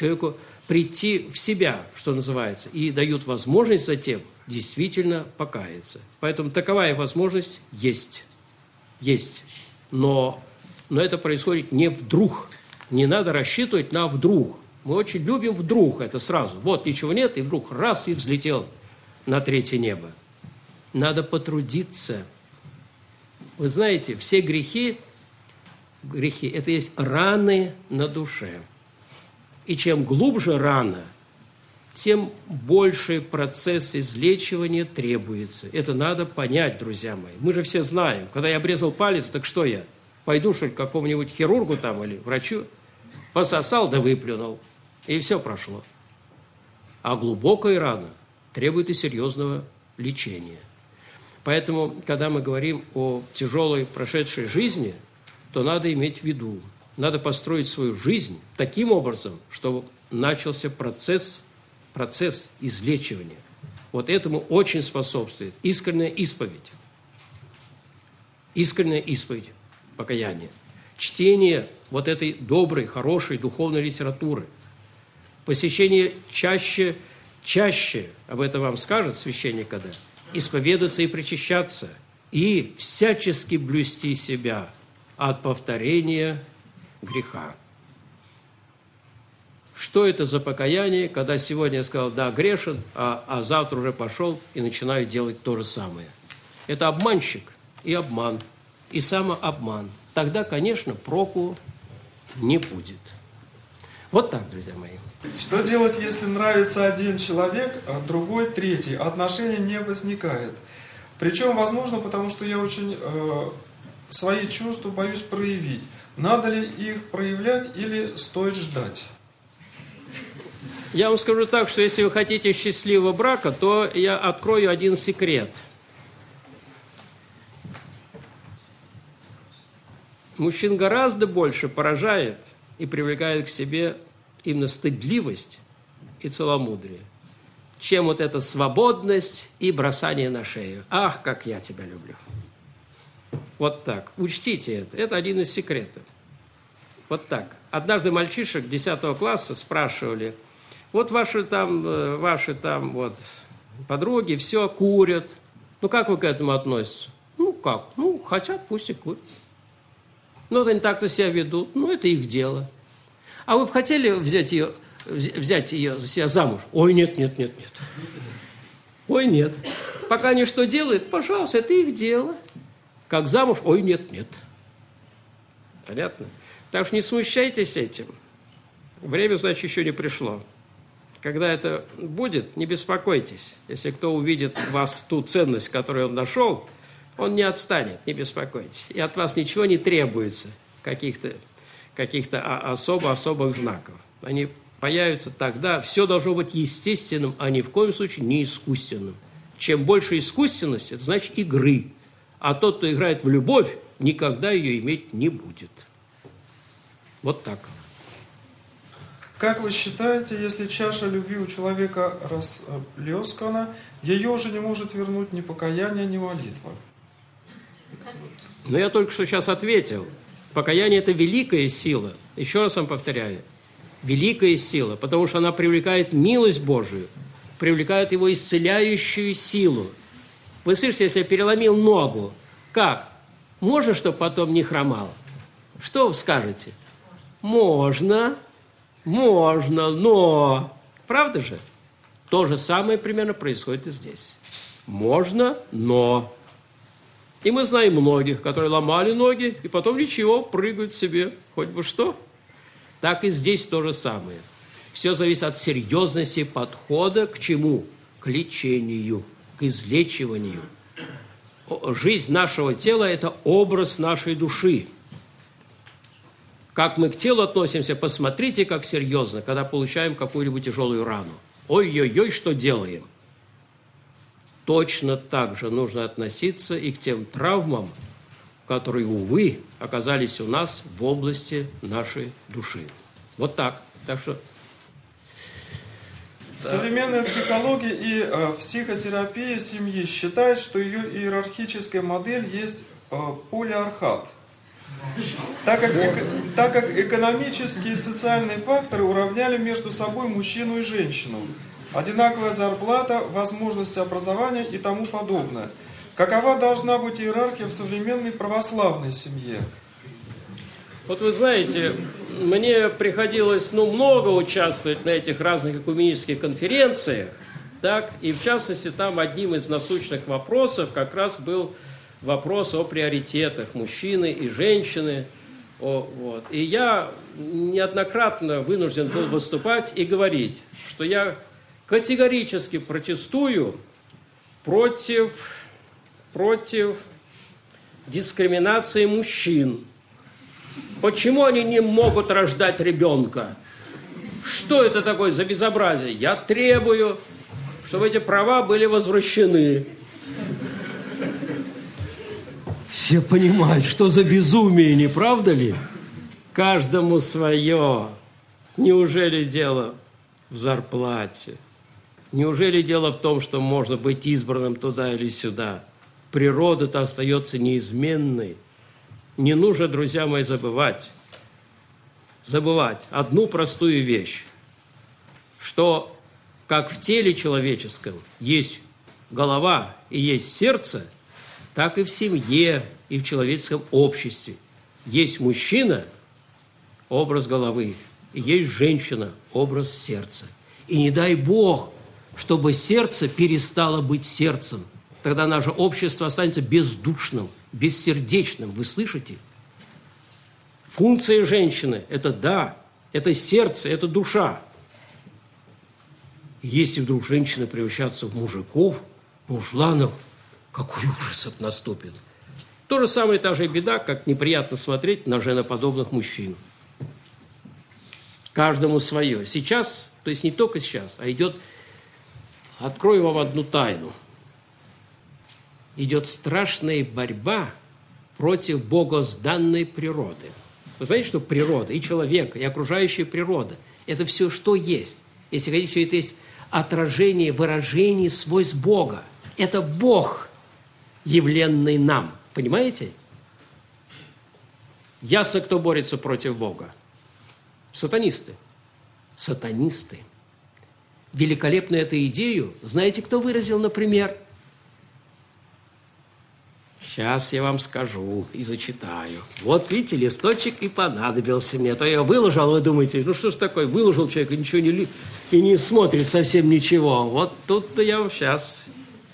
прийти в себя, что называется, и дают возможность затем действительно покаяться. Поэтому таковая возможность есть. Есть. Но это происходит не вдруг. Не надо рассчитывать на вдруг. Мы очень любим вдруг это сразу. Вот ничего нет, и вдруг раз и взлетел на третье небо. Надо потрудиться. Вы знаете, все грехи – это есть раны на душе. И чем глубже рана, тем больший процесс излечивания требуется. Это надо понять, друзья мои. Мы же все знаем, когда я обрезал палец, так что я? Пойду, что ли, к какому-нибудь хирургу там или врачу? Пососал да выплюнул. И все прошло. А глубокая рана требует и серьезного лечения. Поэтому, когда мы говорим о тяжелой прошедшей жизни, то надо иметь в виду, надо построить свою жизнь таким образом, чтобы начался процесс излечивания. Вот этому очень способствует искренняя исповедь. Искренняя исповедь, покаяние. Чтение вот этой доброй, хорошей духовной литературы. Посещение чаще, об этом вам скажет священник, когда исповедаться и причащаться, и всячески блюсти себя от повторения греха. Что это за покаяние, когда сегодня я сказал, да, грешен, а завтра уже пошел и начинаю делать то же самое? Это обманщик и обман, и самообман. Тогда, конечно, проку не будет. Вот так, друзья мои. Что делать, если нравится один человек, а другой третий? Отношений не возникает. Причем, возможно, потому что я очень свои чувства боюсь проявить. Надо ли их проявлять или стоит ждать? Я вам скажу так, что если вы хотите счастливого брака, то я открою один секрет. мужчин гораздо больше поражает и привлекает к себе именно стыдливость и целомудрие, чем вот эта свободность и бросание на шею. Ах, как я тебя люблю. Вот так. Учтите это. Это один из секретов. Вот так. Однажды мальчишек 10 класса спрашивали, вот ваши там вот подруги все курят. Ну, как вы к этому относитесь? Ну, как? Ну, хотят, пусть и курят. Ну, вот они так-то себя ведут. Ну, это их дело. А вы бы хотели взять ее за себя замуж? Ой, нет. Ой, нет. Пока они что делают, пожалуйста, это их дело. Как замуж? Ой, нет. Понятно? Так что не смущайтесь этим. Время, значит, еще не пришло. Когда это будет, не беспокойтесь. Если кто увидит в вас ту ценность, которую он нашел, он не отстанет, не беспокойтесь. И от вас ничего не требуется, каких-то особых знаков. Они появятся тогда. Все должно быть естественным, а ни в коем случае не искусственным. Чем больше искусственности, это значит игры. А тот, кто играет в любовь, никогда ее иметь не будет. Вот так. Как вы считаете, если чаша любви у человека расплескана, ее уже не может вернуть ни покаяние, ни молитва? Но я только что сейчас ответил. Покаяние – это великая сила. Еще раз вам повторяю. Великая сила, потому что она привлекает милость Божию, привлекает его исцеляющую силу. Вы слышите, если я переломил ногу, как? Можно, чтобы потом не хромал? Что вы скажете? Можно, но... Правда же? То же самое примерно происходит и здесь. Можно, но... И мы знаем многих, которые ломали ноги, и потом ничего, прыгают себе, хоть бы что. Так и здесь то же самое. Все зависит от серьезности подхода к чему? К лечению, к излечиванию. Жизнь нашего тела – это образ нашей души. Как мы к телу относимся, посмотрите, как серьезно, когда получаем какую-нибудь тяжелую рану. Ой-ой-ой, что делаем? Точно так же нужно относиться и к тем травмам, которые, увы, оказались у нас в области нашей души. Вот так. Так что... Современная психология и психотерапия семьи считает, что ее иерархическая модель есть полиархат. Так как экономические и социальные факторы уравняли между собой мужчину и женщину. Одинаковая зарплата, возможности образования и тому подобное. Какова должна быть иерархия в современной православной семье? Вот вы знаете, мне приходилось много участвовать на этих разных экуменических конференциях, так, и в частности там одним из насущных вопросов как раз был вопрос о приоритетах мужчины и женщины. Вот. И я неоднократно вынужден был выступать и говорить, что я категорически протестую против дискриминации мужчин. Почему они не могут рождать ребенка? Что это такое за безобразие? Я требую, чтобы эти права были возвращены. Все понимают, что за безумие, не правда ли? Каждому свое. Неужели дело в зарплате? Неужели дело в том, что можно быть избранным туда или сюда? Природа-то остается неизменной. Не нужно, друзья мои, забывать одну простую вещь, что как в теле человеческом есть голова и есть сердце, так и в семье, и в человеческом обществе. Есть мужчина – образ головы, и есть женщина – образ сердца. И не дай Бог, чтобы сердце перестало быть сердцем. Тогда наше общество останется бездушным, бессердечным. Вы слышите? Функция женщины – это сердце, это душа. Если вдруг женщины превращаются в мужиков, мужланов, какой ужас это наступит. То же самое, та же беда, как неприятно смотреть на женоподобных мужчин. Каждому свое. Сейчас, то есть не только сейчас, а идет, открою вам одну тайну. Идет страшная борьба против богозданной природы. Вы знаете, что природа, и человек, и окружающая природа – это все, что есть. Если хотите, все это есть отражение, выражение свойств Бога. Это Бог, явленный нам. Понимаете? Ясно, кто борется против Бога. Сатанисты. Сатанисты. Великолепно эту идею, знаете, кто выразил, например? Сейчас я вам скажу и зачитаю. Вот, видите, листочек и понадобился мне. А то я выложил, вы думаете, ну что ж такое, выложил человек и ничего и не смотрит совсем ничего. Вот тут-то я вам сейчас...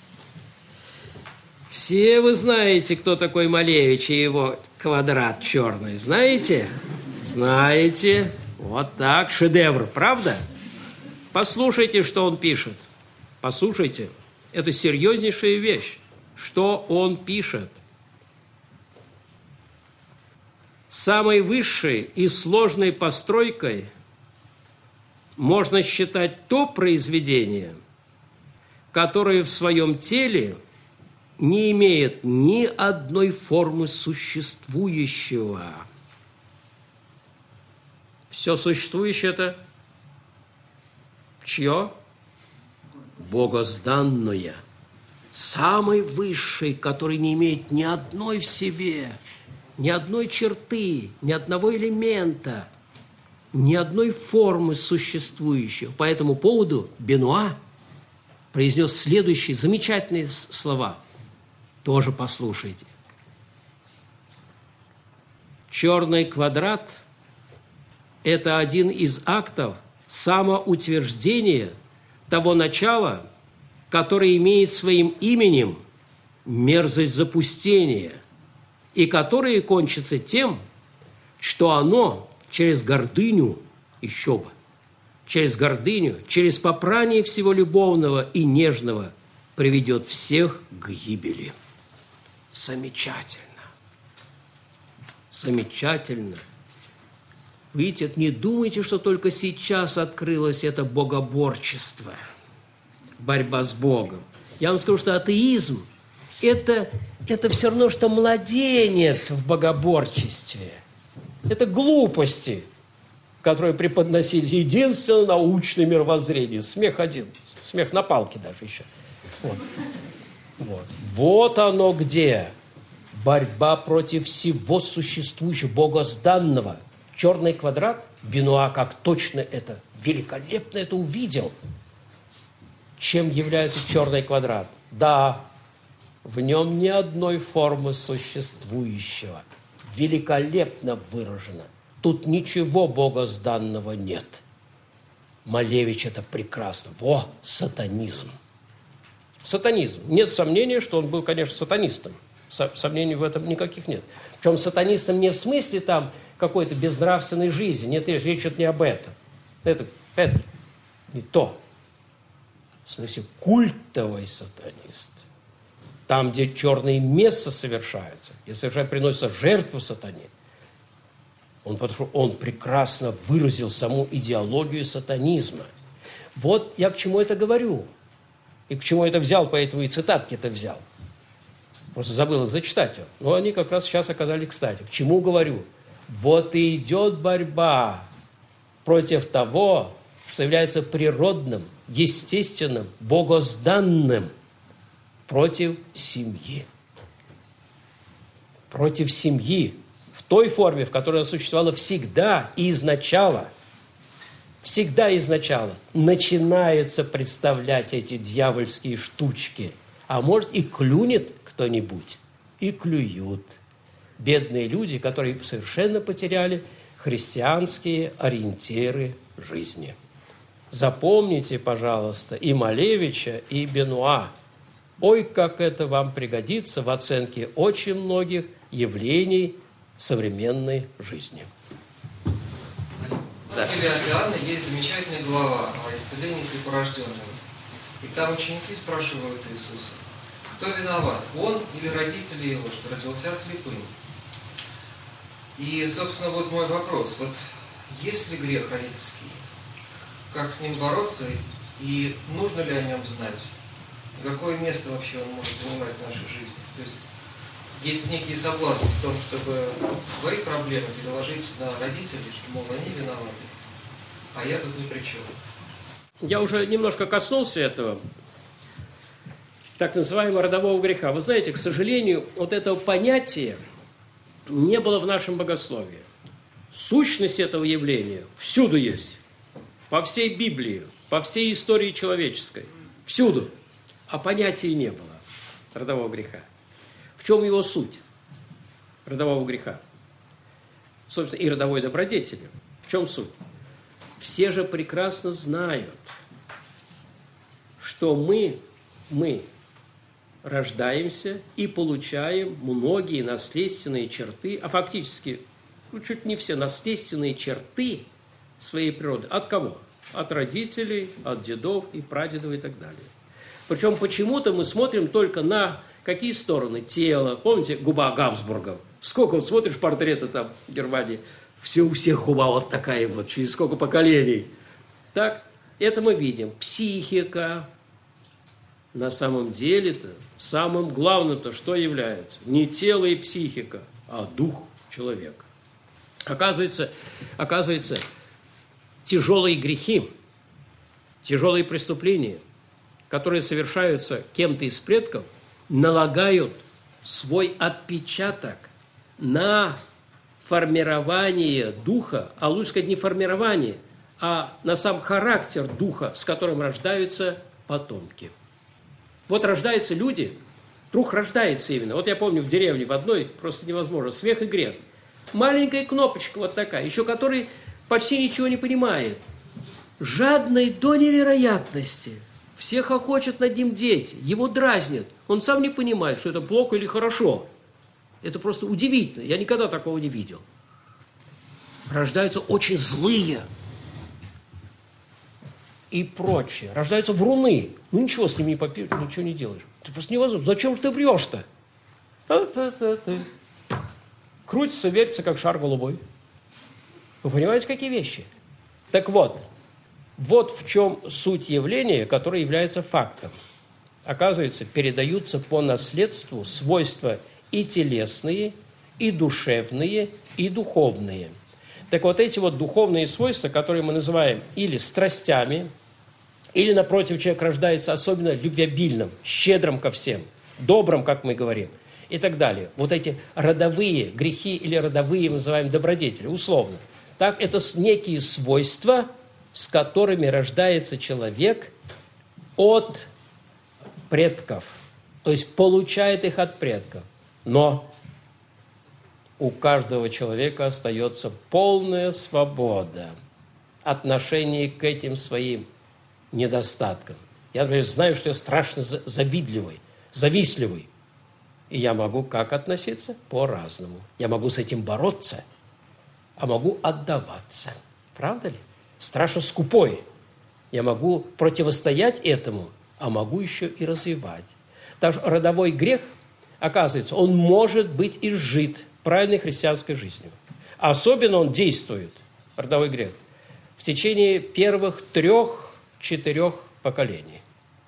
Все вы знаете, кто такой Малевич и его квадрат черный. Знаете? Знаете. Вот так, шедевр, правда? Послушайте, что он пишет. Послушайте. Это серьезнейшая вещь. Что он пишет? Самой высшей и сложной постройкой можно считать то произведение, которое в своем теле не имеет ни одной формы существующего. Все существующее – это чье? Богозданное. Самый высший, который не имеет ни одной в себе, ни одной черты, ни одного элемента, ни одной формы существующей. По этому поводу Бенуа произнес следующие замечательные слова. Тоже послушайте. Черный квадрат – это один из актов самоутверждения того начала, который имеет своим именем мерзость запустения, и которое кончится тем, что оно через гордыню, еще бы, через гордыню, через попрание всего любовного и нежного приведет всех к гибели. Замечательно. Замечательно. Видите, не думайте, что только сейчас открылось это богоборчество. Борьба с Богом. Я вам скажу, что атеизм – это все равно, что младенец в богоборчестве. Это глупости, которые преподносили единственно научное мировоззрение. Смех один. Смех на палке даже еще. Вот оно где. Борьба против всего существующего, богозданного. Черный квадрат, Бенуа как точно это, великолепно это увидел. Чем является черный квадрат? Да, в нем ни одной формы существующего. Великолепно выражено. Тут ничего богозданного нет. Малевич это прекрасно. Во, сатанизм. Сатанизм. Нет сомнения, что он был, конечно, сатанистом. Сомнений в этом никаких нет. Причем сатанистом не в смысле там какой-то безнравственной жизни. Нет, речь идет не об этом. Это не то. В смысле, культовый сатанист. Там, где черные месса совершаются, где приносятся жертвы сатане. Потому что он прекрасно выразил саму идеологию сатанизма. Вот я к чему это говорю. И к чему это взял, поэтому и цитатки это взял. Просто забыл их зачитать. Но они как раз сейчас оказались кстати. К чему говорю? Вот и идет борьба против того, что является природным, естественным, богозданным, против семьи. Против семьи в той форме, в которой она существовала всегда и изначала. Всегда изначала начинается представлять эти дьявольские штучки. А может и клюнет кто-нибудь. И клюют. Бедные люди, которые совершенно потеряли христианские ориентиры жизни. Запомните, пожалуйста, и Малевича, и Бенуа. Ой, как это вам пригодится в оценке очень многих явлений современной жизни. В Евангелии от Иоанна есть замечательная глава о исцелении слепорожденного. И там ученики спрашивают Иисуса, кто виноват, он или родители его, что родился слепым? И, собственно, вот мой вопрос. Вот есть ли грех родительский? Как с ним бороться? И нужно ли о нем знать? И какое место вообще он может занимать в нашей жизни? То есть есть некие соблазны в том, чтобы свои проблемы переложить на родителей, что, мол, они виноваты, а я тут ни при чем. Я уже немножко коснулся этого, так называемого родового греха. Вы знаете, к сожалению, вот этого понятия не было в нашем богословии. Сущность этого явления всюду есть. По всей Библии, по всей истории человеческой. Всюду. А понятия не было родового греха. В чем его суть родового греха? Собственно, и родовой добродетели. В чем суть? Все же прекрасно знают, что мы рождаемся и получаем многие наследственные черты, а фактически, чуть не все наследственные черты своей природы. От кого? От родителей, от дедов и прадедов и так далее. Причем почему-то мы смотрим только на какие стороны? Тело. Помните, губа Габсбургов? Сколько вот смотришь портреты там в Германии, все у всех губа вот такая вот, через сколько поколений. Так, это мы видим. Психика. На самом деле-то, самым главным-то что является? Не тело и психика, а дух человека. Оказывается, тяжелые грехи, тяжелые преступления, которые совершаются кем-то из предков, налагают свой отпечаток на формирование духа, а лучше сказать не формирование, а на сам характер духа, с которым рождаются потомки. Вот рождаются люди, вдруг рождается именно. Вот я помню в деревне в одной, просто невозможно, смех и грех. Маленькая кнопочка вот такая, еще который почти ничего не понимает. Жадный до невероятности. Все хохочут над ним дети, его дразнят. Он сам не понимает, что это плохо или хорошо. Это просто удивительно. Я никогда такого не видел. Рождаются очень злые и прочее. Рождаются вруны. Ну ничего с ними не попьешь, ничего не делаешь. Ты просто невозможно. Зачем же ты врешь-то? Крутится, вертится, как шар голубой. Вы понимаете, какие вещи? Так вот в чем суть явления, которое является фактом. Оказывается, передаются по наследству свойства и телесные, и душевные, и духовные. Так вот эти вот духовные свойства, которые мы называем или страстями, или, напротив, человек рождается особенно любвеобильным, щедрым ко всем, добрым, как мы говорим, и так далее. Вот эти родовые грехи или родовые, мы называем добродетели, условно. Так, это некие свойства, с которыми рождается человек от предков, то есть получает их от предков. Но у каждого человека остается полная свобода отношения к этим своим недостаткам. Я, например, знаю, что я страшно завистливый. И я могу как относиться? По-разному. Я могу с этим бороться, а могу отдаваться. Правда ли? Страшно скупой. Я могу противостоять этому, а могу еще и развивать. Так что родовой грех, оказывается, он может быть изжит правильной христианской жизнью. Особенно он действует, родовой грех, в течение первых 3-4 поколений.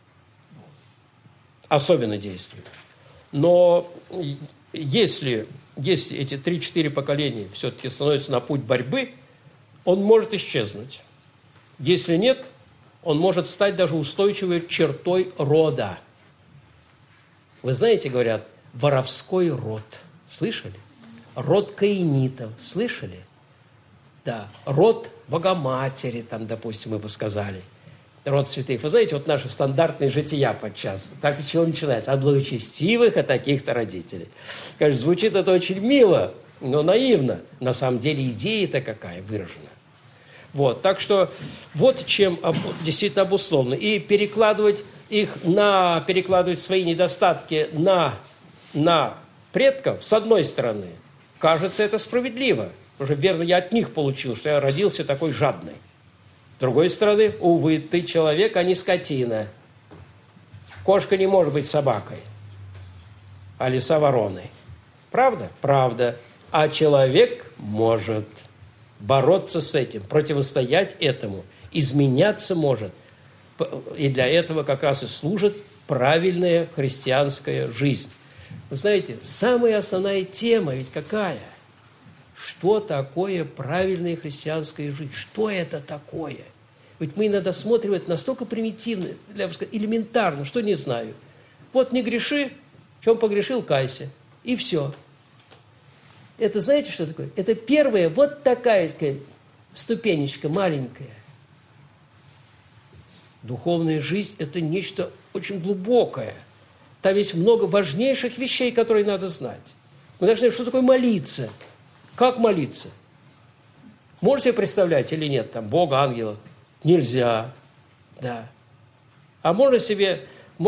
Особенно действует. Но если эти 3-4 поколения все-таки становятся на путь борьбы, он может исчезнуть. Если нет, он может стать даже устойчивой чертой рода. Вы знаете, говорят, воровской род. Слышали? Род каинитов. Слышали? Да. Род Богоматери, там, допустим, мы бы сказали. Род святых. Вы знаете, вот наши стандартные жития подчас. Так и чего начинается? От благочестивых, от таких-то родителей. Конечно, звучит это очень мило, но наивно. На самом деле идея-то какая выражена. Вот, так что вот чем действительно обусловлено. И перекладывать свои недостатки на предков, с одной стороны, кажется, это справедливо. Потому что, верно, я от них получил, что я родился такой жадный. С другой стороны, увы, ты человек, а не скотина. Кошка не может быть собакой, а лиса вороной. Правда? Правда. А человек может бороться с этим, противостоять этому, изменяться может. И для этого как раз и служит правильная христианская жизнь. Вы знаете, самая основная тема ведь какая? Что такое правильная христианская жизнь? Что это такое? Ведь мы иногда смотрим это настолько примитивно, я бы сказал, элементарно, что не знаю. Вот не греши, в чем погрешил, кайся. И все. Это знаете, что такое? Это первая вот такая, сказать, ступенечка маленькая. Духовная жизнь – это нечто очень глубокое. Там есть много важнейших вещей, которые надо знать. Мы должны знать, что такое молиться. Как молиться? Можете себе представлять или нет? Там Бога, ангелов? Нельзя. Да. А можно себе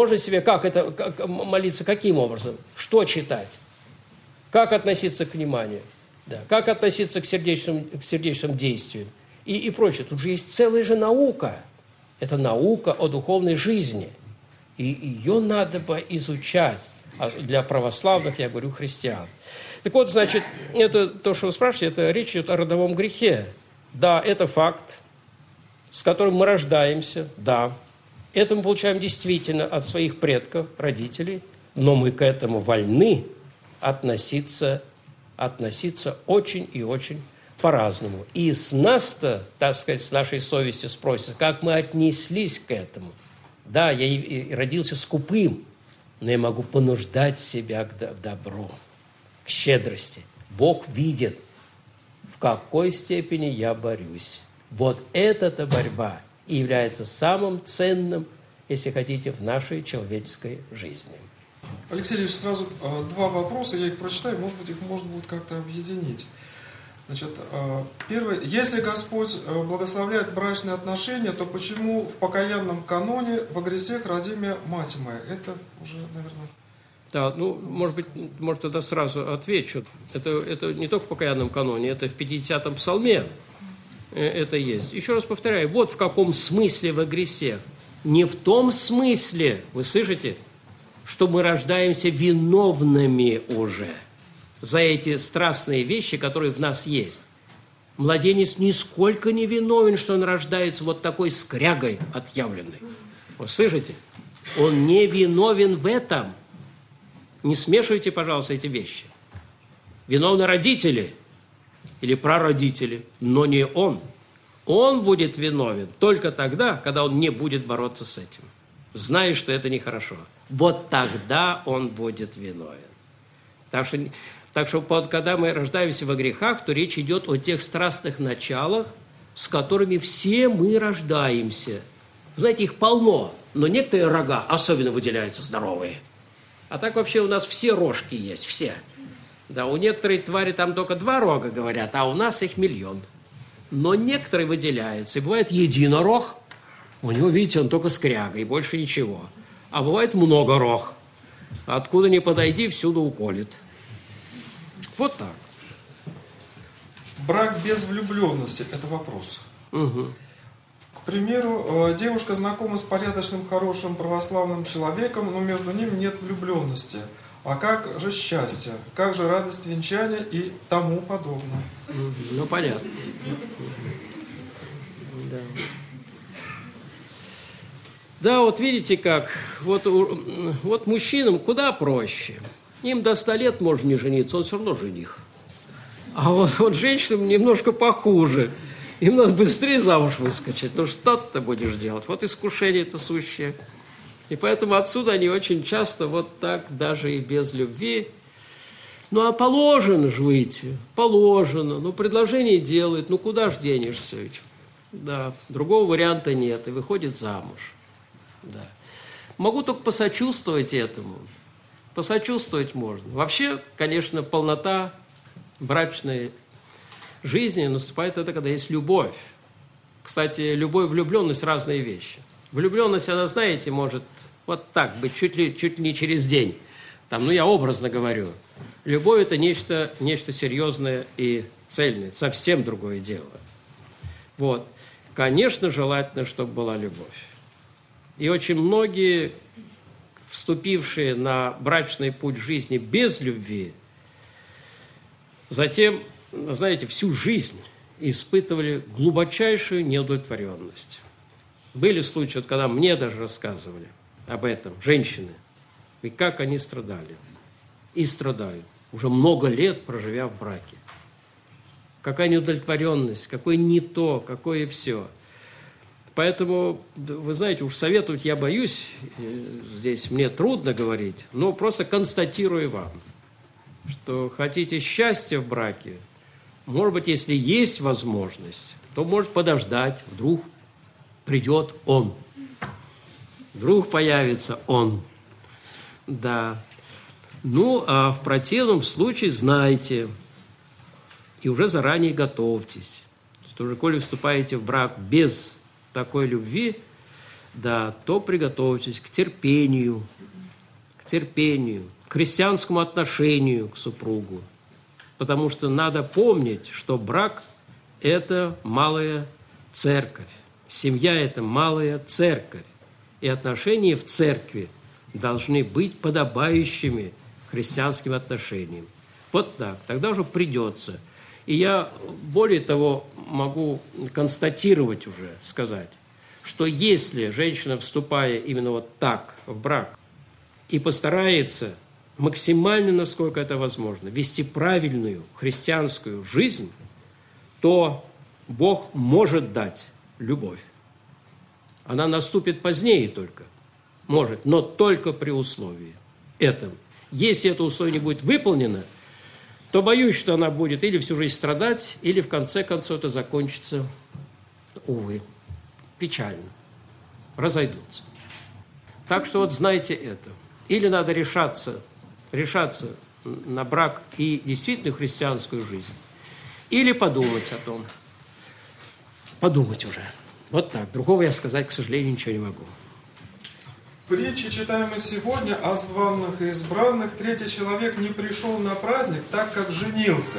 как молиться, каким образом? Что читать? Как относиться к вниманию? Да. Как относиться к сердечным действиям? И прочее. Тут же есть целая же наука. Это наука о духовной жизни. И ее надо бы изучать. А для православных, я говорю, христиан. Так вот, значит, это то, что вы спрашиваете, это речь идет о родовом грехе. Да, это факт, с которым мы рождаемся, да. Это мы получаем действительно от своих предков, родителей, но мы к этому вольны относиться очень и очень по-разному. И с нас-то, так сказать, с нашей совести спросят, как мы отнеслись к этому. Да, я и родился скупым, но я могу понуждать себя к добру, к щедрости. Бог видит, в какой степени я борюсь. Вот эта-то борьба и является самым ценным, если хотите, в нашей человеческой жизни. Алексей Ильич, сразу два вопроса, я их прочитаю, может быть, их можно будет как-то объединить. Значит, первый. Если Господь благословляет брачные отношения, то почему в покаянном каноне во грехах родимая мать моя? Это уже, наверное... Да, ну, может тогда сразу отвечу. Это не только в покаянном каноне, это в 50-м псалме это есть. Еще раз повторяю, вот в каком смысле во грехах. Не в том смысле, вы слышите, что мы рождаемся виновными уже за эти страстные вещи, которые в нас есть. Младенец нисколько не виновен, что он рождается вот такой скрягой отъявленной. Вы слышите? Он не виновен в этом. Не смешивайте, пожалуйста, эти вещи. Виновны родители или прародители, но не он. Он будет виновен только тогда, когда он не будет бороться с этим, зная, что это нехорошо. Вот тогда он будет виновен. Так что когда мы рождаемся во грехах, то речь идет о тех страстных началах, с которыми все мы рождаемся. Знаете, их полно, но некоторые рога особенно выделяются здоровые. А так вообще у нас все рожки есть, все. Да, у некоторых твари там только 2 рога, говорят, а у нас их 1 000 000. Но некоторые выделяются. И бывает единорог, у него, видите, он только скряга и больше ничего. А бывает много рог. Откуда ни подойди, всюду уколет. Вот так. Брак без влюбленности – это вопрос. Угу. К примеру, девушка знакома с порядочным, хорошим, православным человеком, но между ним нет влюбленности. А как же счастье? Как же радость венчания и тому подобное? Ну, понятно. Да. Да, вот видите как. Вот мужчинам куда проще. Им до 100 лет можно не жениться, он все равно жених. А вот женщинам немножко похуже. Им надо быстрее замуж выскочить. Ну что ты будешь делать? Вот искушение-то сущее. И поэтому отсюда они очень часто вот так, даже и без любви. Ну, а положено же выйти, положено. Ну, предложение делает, ну, куда ж денешься ведь? Да, другого варианта нет, и выходит замуж. Да. Могу только посочувствовать этому. Посочувствовать можно. Вообще, конечно, полнота брачной жизни наступает это, когда есть любовь. Кстати, любовь и влюбленность – разные вещи. Влюбленность, она, знаете, может вот так быть, чуть ли не через день. Там, ну, я образно говорю. Любовь – это нечто серьезное и цельное, совсем другое дело. Вот. Конечно, желательно, чтобы была любовь. И очень многие, вступившие на брачный путь жизни без любви, затем, знаете, всю жизнь испытывали глубочайшую неудовлетворенность. Были случаи, вот, когда мне даже рассказывали об этом женщины, и как они страдали. и страдаю, уже много лет проживя в браке. Какая неудовлетворенность, какое не то, какое все. Поэтому, вы знаете, уж советовать я боюсь, здесь мне трудно говорить, но просто констатирую вам, что хотите счастья в браке, может быть, если есть возможность, то может подождать, вдруг придет он, вдруг появится он. Да. Ну, а в противном случае знайте и уже заранее готовьтесь, что уже, коли вступаете в брак без такой любви, да, то приготовьтесь к терпению, к христианскому отношению к супругу. Потому что надо помнить, что брак – это малая церковь, семья – это малая церковь, и отношения в церкви должны быть подобающими христианским отношениям. Вот так, тогда уже придется. И я, более того, могу констатировать уже, сказать, что если женщина, вступая именно вот так в брак, и постарается максимально, насколько это возможно, вести правильную христианскую жизнь, то Бог может дать любовь. Она наступит позднее только, может, но только при условии этом. Если это условие не будет выполнено, то боюсь, что она будет или всю жизнь страдать, или в конце концов это закончится, увы, печально, разойдутся. Так что вот знайте это. Или надо решаться на брак и действительно христианскую жизнь, или подумать о том. Подумать уже. Вот так. Другого я сказать, к сожалению, ничего не могу. Притчи, читаемые сегодня, о званых и избранных, третий человек не пришел на праздник, так как женился.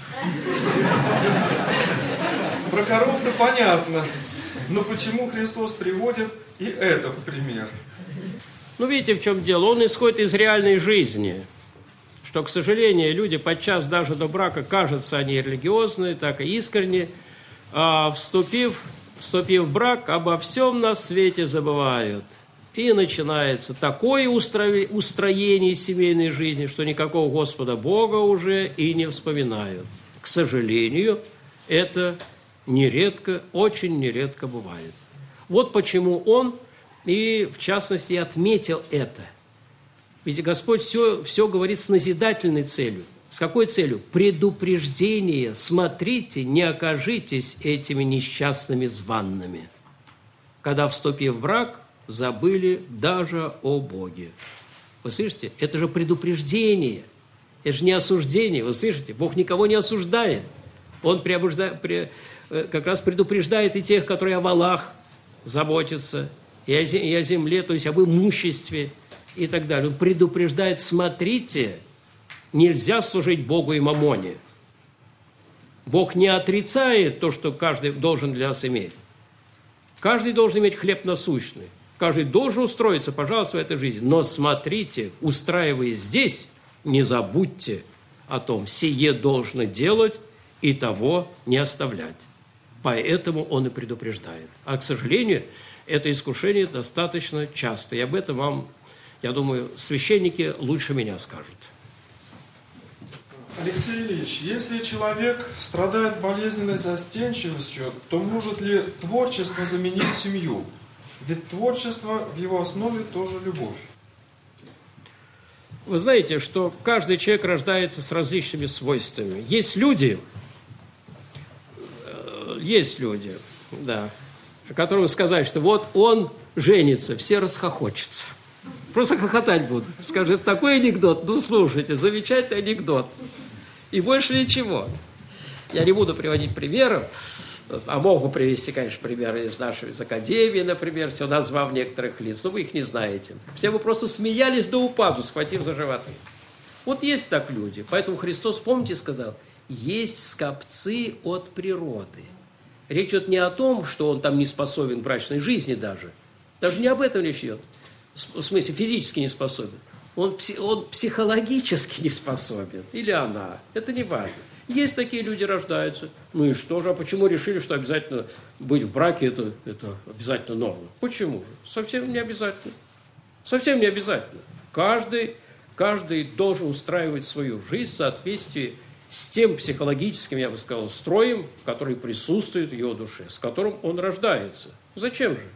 Про коров-то понятно, но почему Христос приводит и это в пример? Ну, видите, в чем дело? Он исходит из реальной жизни, что, к сожалению, люди подчас даже до брака, кажется, они религиозные, так и искренне, а вступив в брак, обо всем на свете забывают. И начинается такое устроение семейной жизни, что никакого Господа Бога уже и не вспоминают. К сожалению, это нередко, очень нередко бывает. Вот почему он и, в частности, отметил это. Ведь Господь все говорит с назидательной целью. С какой целью? Предупреждение. Смотрите, не окажитесь этими несчастными званными. Когда, вступив в брак, забыли даже о Боге. Вы слышите? Это же предупреждение. Это же не осуждение. Вы слышите? Бог никого не осуждает. Он как раз предупреждает и тех, которые о валах заботятся, и о земле, то есть об имуществе и так далее. Он предупреждает: смотрите, нельзя служить Богу и мамоне. Бог не отрицает то, что каждый должен для нас иметь. Каждый должен иметь хлеб насущный. Каждый должен устроиться, пожалуйста, в этой жизни. Но смотрите, устраиваясь здесь, не забудьте о том, сие должно делать и того не оставлять. Поэтому он и предупреждает. А, к сожалению, это искушение достаточно часто. И об этом вам, я думаю, священники лучше меня скажут. Алексей Ильич, если человек страдает болезненной застенчивостью, то может ли творчество заменить семью? Ведь творчество в его основе тоже любовь. Вы знаете, что каждый человек рождается с различными свойствами. Есть люди, да, которым сказать, что вот он женится, все расхохочутся. Просто хохотать будут. Скажут: это такой анекдот, ну слушайте, замечательный анекдот. И больше ничего. Я не буду приводить примеров, а могу привести, конечно, примеры из нашей из академии, например, все назвав некоторых лиц, но вы их не знаете. Все вы просто смеялись до упаду, схватив за животы. Вот есть так люди. Поэтому Христос, помните, сказал: есть скопцы от природы. Речь идет не о том, что он там не способен к брачной жизни даже. Даже не об этом речь идет. В смысле, физически не способен. Он психологически не способен. Или она. Это не важно. Есть такие люди, рождаются. Ну и что же? А почему решили, что обязательно быть в браке это обязательно норма? Почему же? Совсем не обязательно. Совсем не обязательно. Каждый Каждый должен устраивать свою жизнь в соответствии с тем психологическим, я бы сказал, строем, который присутствует в его душе, с которым он рождается. Зачем же?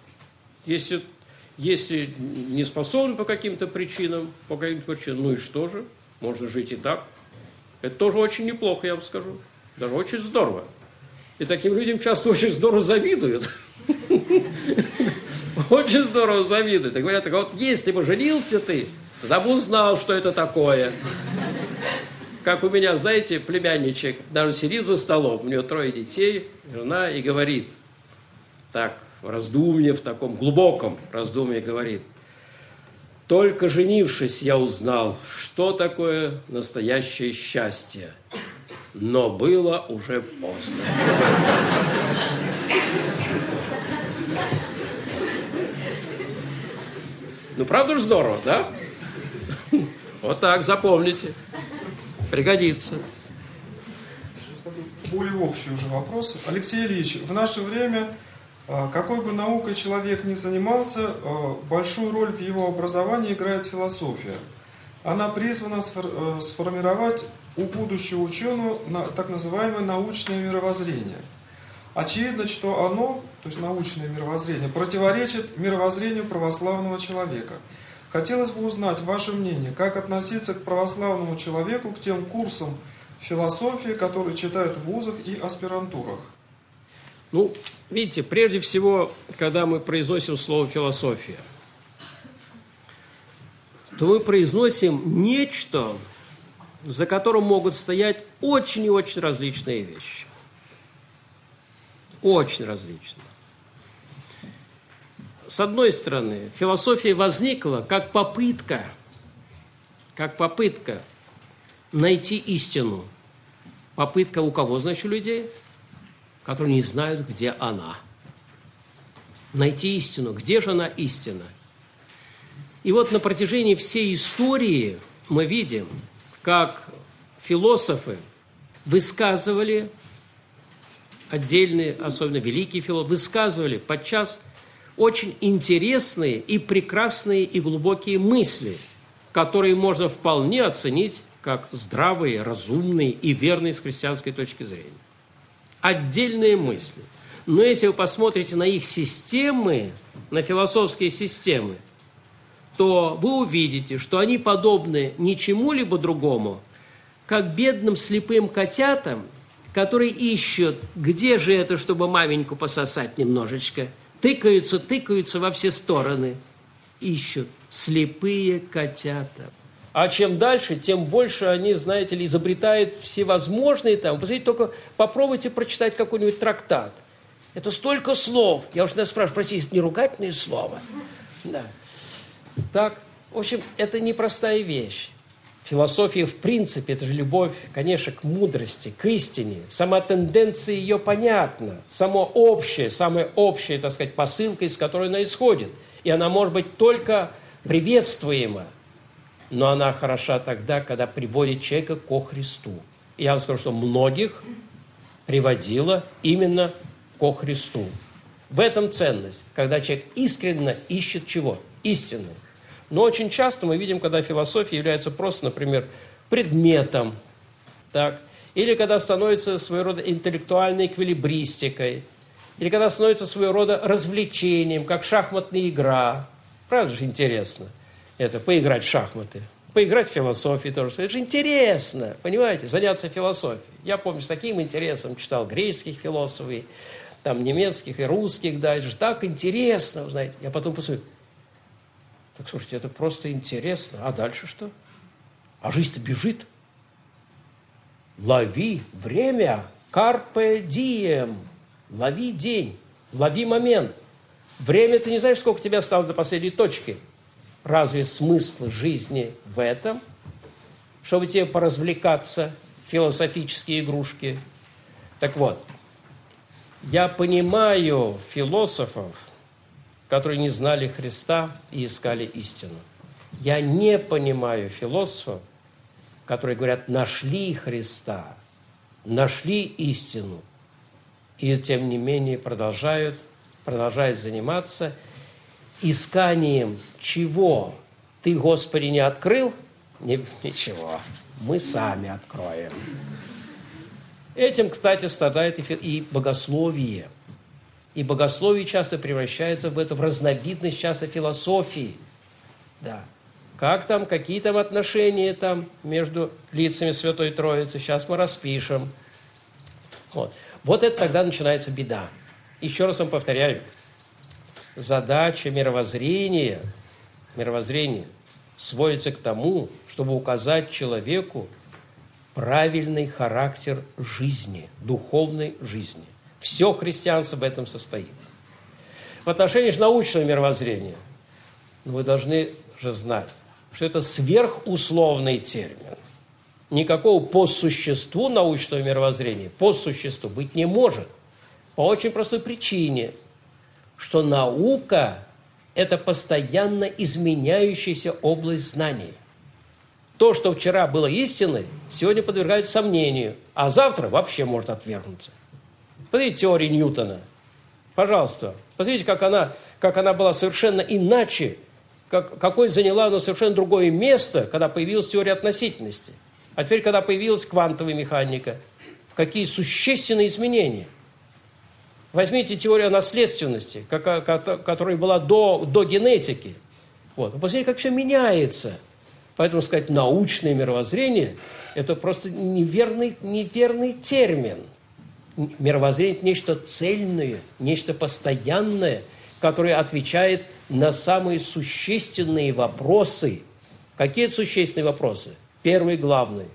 Если не способен по каким-то причинам, ну и что же? Можно жить и так. Это тоже очень неплохо, я вам скажу. Даже очень здорово. И таким людям часто очень здорово завидуют. Очень здорово завидуют. И говорят, вот если бы женился ты, тогда бы узнал, что это такое. Как у меня, знаете, племянничек даже сидит за столом, у него 3 детей, жена, и говорит, так, в раздумье, в таком глубоком раздумье говорит, только женившись, я узнал, что такое настоящее счастье. Но было уже поздно. Ну, правда же здорово, да? Вот так, запомните. Пригодится. Более общий уже вопрос. Алексей Ильич, в наше время, какой бы наукой человек ни занимался, большую роль в его образовании играет философия. Она призвана сформировать у будущего ученого так называемое научное мировоззрение. Очевидно, что оно, то есть научное мировоззрение, противоречит мировоззрению православного человека. Хотелось бы узнать ваше мнение, как относиться к православному человеку, к тем курсам философии, которые читают в вузах и аспирантурах. Ну, видите, прежде всего, когда мы произносим слово «философия», то мы произносим нечто, за которым могут стоять очень и очень различные вещи. Очень различные. С одной стороны, философия возникла как попытка найти истину. Попытка у кого, значит, у людей? Которые не знают, где она. Найти истину. Где же она истина? И вот на протяжении всей истории мы видим, как философы высказывали, отдельные, особенно великие философы, высказывали подчас очень интересные и прекрасные и глубокие мысли, которые можно вполне оценить как здравые, разумные и верные с христианской точки зрения. Отдельные мысли. Но если вы посмотрите на их системы, на философские системы, то вы увидите, что они подобны не чему-либо другому, как бедным слепым котятам, которые ищут, где же это, чтобы маменьку пососать немножечко, тыкаются во все стороны, ищут слепые котята. А чем дальше, тем больше они, знаете ли, изобретают всевозможные там. Посмотрите, только попробуйте прочитать какой-нибудь трактат. Это столько слов. Я уж нас спрашиваю, простите, это не ругательное слово? Да. Так, в общем, это непростая вещь. Философия, в принципе, это же любовь, конечно, к мудрости, к истине. Сама тенденция ее понятна. Самая общая, так сказать, посылка, из которой она исходит. И она может быть только приветствуема. Но она хороша тогда, когда приводит человека ко Христу. И я вам скажу, что многих приводила именно ко Христу. В этом ценность, когда человек искренне ищет чего? Истины. Но очень часто мы видим, когда философия является просто, например, предметом, так? Или когда становится своего рода интеллектуальной эквилибристикой, или когда становится своего рода развлечением, как шахматная игра. Правда же интересно? Это поиграть в шахматы, поиграть в философию тоже. Это же интересно, понимаете, заняться философией. Я помню, с таким интересом читал греческих философов, там немецких и русских, да, это же так интересно, знаете. Я потом посмотрю, так, слушайте, это просто интересно, а дальше что? А жизнь-то бежит. Лови время, carpe diem, лови день, лови момент. Время, ты не знаешь, сколько тебе осталось до последней точки. Разве смысл жизни в этом? Чтобы тебе поразвлекаться, философические игрушки. Так вот, я понимаю философов, которые не знали Христа и искали истину. Я не понимаю философов, которые говорят, нашли Христа, нашли истину, и тем не менее продолжают заниматься исканием чего? Ты, Господи, не открыл? Ничего, мы сами откроем. Этим, кстати, страдает и богословие. И богословие часто превращается в разновидность часто философии. Да. Как там, какие там отношения там между лицами Святой Троицы, сейчас мы распишем. Вот это тогда начинается беда. Еще раз вам повторяю, задача мировоззрения сводится к тому, чтобы указать человеку правильный характер жизни, духовной жизни. Все христианство в этом состоит. В отношении же научного мировоззрения, вы должны же знать, что это сверхусловный термин. Никакого по существу научного мировоззрения, по существу быть не может. По очень простой причине, что наука – это постоянно изменяющаяся область знаний. То, что вчера было истиной, сегодня подвергается сомнению, а завтра вообще может отвергнуться. Посмотрите теорию Ньютона. Пожалуйста, посмотрите, как она была совершенно иначе, какое заняла она совершенно другое место, когда появилась теория относительности. А теперь, когда появилась квантовая механика, какие существенные изменения. Возьмите теорию наследственности, которая была до генетики. Посмотрите, как все меняется. Поэтому сказать научное мировоззрение – это просто неверный термин. Мировоззрение – это нечто цельное, нечто постоянное, которое отвечает на самые существенные вопросы. Какие это существенные вопросы? Первый, главный.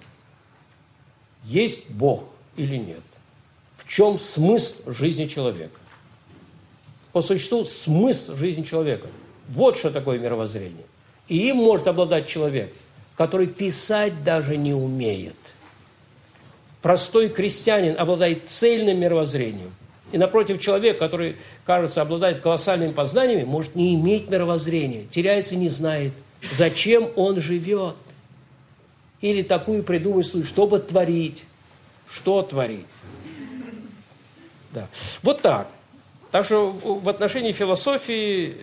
Есть Бог или нет? В чем смысл жизни человека? По существу смысл жизни человека. Вот что такое мировоззрение. И им может обладать человек, который писать даже не умеет. Простой крестьянин обладает цельным мировоззрением. И напротив, человек, который, кажется, обладает колоссальными познаниями, может не иметь мировоззрения, теряется и не знает, зачем он живет. Или такую придумать случай, чтобы творить. Что творить? Да. Вот так. Так что в отношении философии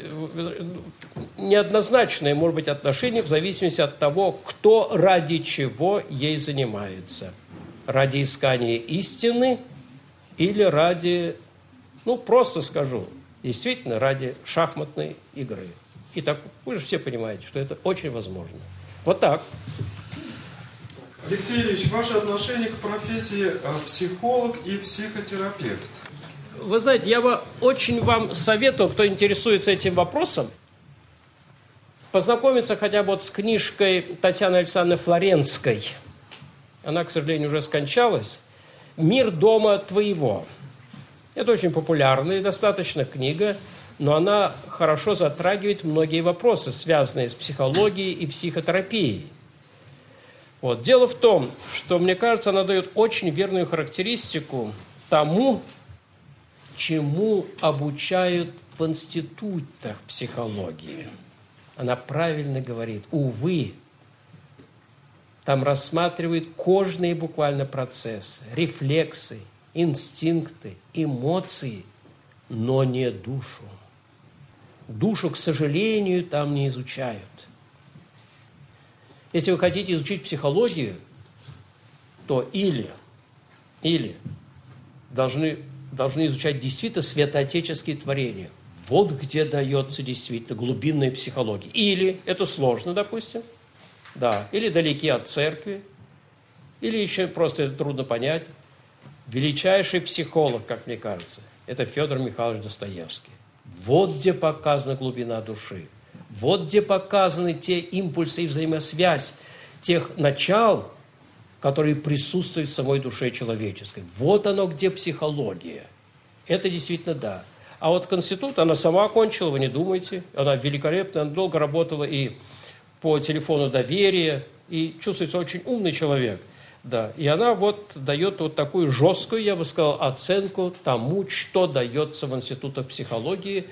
неоднозначное может быть отношение в зависимости от того, кто ради чего ей занимается. Ради искания истины или ради, просто скажу, действительно ради шахматной игры. И так вы же все понимаете, что это очень возможно. Вот так. Алексей Ильич, ваше отношение к профессии психолог и психотерапевт? Вы знаете, я бы очень вам советовал, кто интересуется этим вопросом, познакомиться хотя бы с книжкой Татьяны Александровны Флоренской. Она, к сожалению, уже скончалась. «Мир дома твоего». Это очень популярная достаточно книга, но она хорошо затрагивает многие вопросы, связанные с психологией и психотерапией. Дело в том, что, мне кажется, она дает очень верную характеристику тому, чему обучают в институтах психологии. Она правильно говорит, увы, там рассматривают кожные буквально процессы, рефлексы, инстинкты, эмоции, но не душу. Душу, к сожалению, там не изучают. Если вы хотите изучить психологию, то или должны изучать действительно святоотеческие творения. Вот где дается действительно глубинная психология. Или это сложно, допустим, да, или далеки от церкви, или еще просто это трудно понять. Величайший психолог, как мне кажется, это Федор Михайлович Достоевский. Вот где показана глубина души. Вот где показаны те импульсы и взаимосвязь тех начал, которые присутствуют в самой душе человеческой. Вот оно, где психология. Это действительно да. А вот институт, она сама окончила, вы не думайте. Она великолепна, она долго работала и по телефону доверия, и чувствуется очень умный человек. Да. И она дает такую жесткую, я бы сказал, оценку тому, что дается в институтах психологии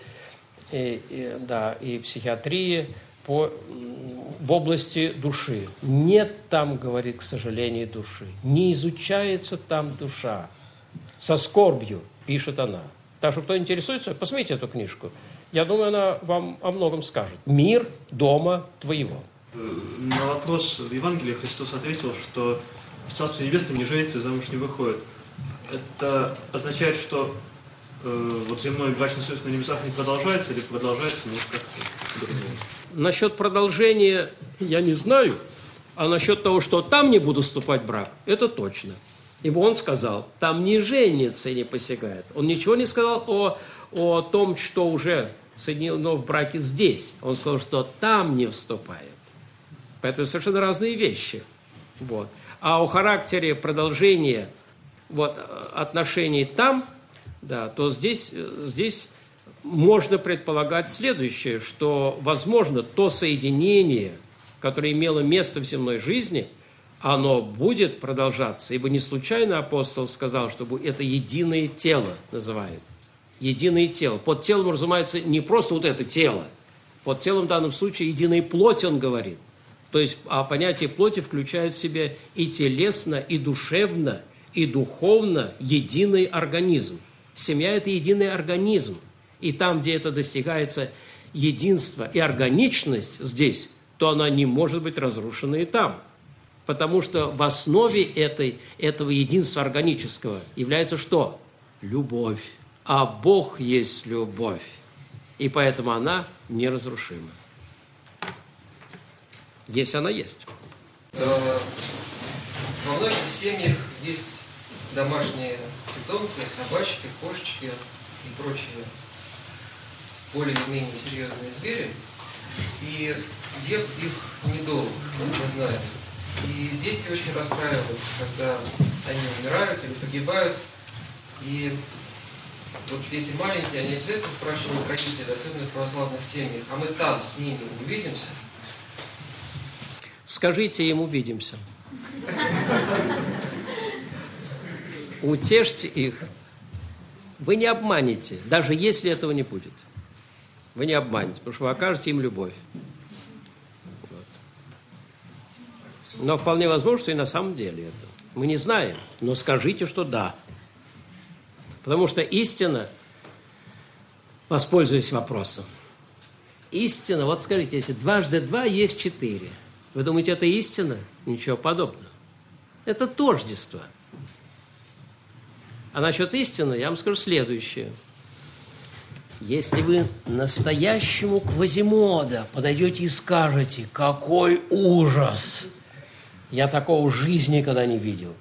и психиатрии в области души. Нет там, говорит, к сожалению, души. Не изучается там душа. Со скорбью, пишет она. Так что, кто интересуется, посмотрите эту книжку. Я думаю, она вам о многом скажет. Мир дома твоего. На вопрос в Евангелии Христос ответил, что в Царстве Небесном не женится и замуж не выходит. Это означает, что вот земной брачный союз на небесах не продолжается или продолжается, но как-то другое? Насчет продолжения я не знаю, а насчет того, что там не буду вступать в брак, это точно. Ибо он сказал, там не женится и не посягает. Он ничего не сказал о том, что уже соединено в браке здесь. Он сказал, что там не вступает. Поэтому совершенно разные вещи. Вот. А о характере продолжения отношений там, да, то здесь можно предполагать следующее, что, возможно, то соединение, которое имело место в земной жизни, оно будет продолжаться, ибо не случайно апостол сказал, чтобы это единое тело называют. Единое тело. Под телом, разумеется, не просто вот это тело. Под телом в данном случае единая плоть, он говорит. То есть, а понятие плоти включает в себя и телесно, и душевно, и духовно единый организм. Семья – это единый организм. И там, где это достигается единство и органичность здесь, то она не может быть разрушена и там. Потому что в основе этого единства органического является что? Любовь. А Бог есть любовь. И поэтому она неразрушима. Если она есть. Во многих семьях есть домашние питомцы, собачки, кошечки и прочие более-менее серьезные звери. И век их недолг, мы знаем. И дети очень расстраиваются, когда они умирают или погибают. И вот дети маленькие, они обязательно спрашивают родителей, особенно в православных семьях, а мы там с ними увидимся? Скажите им, увидимся. Утешьте их. Вы не обманете, даже если этого не будет. Вы не обманете, потому что вы окажете им любовь. Вот. Но вполне возможно, что и на самом деле это. Мы не знаем, но скажите, что да. Потому что истина, воспользуясь вопросом, истина, вот скажите, если 2 × 2 есть 4, вы думаете, это истина? Ничего подобного. Это тождество. А насчет истины я вам скажу следующее. Если вы настоящему Квазимода подойдете и скажете, какой ужас, я такого в жизни никогда не видел.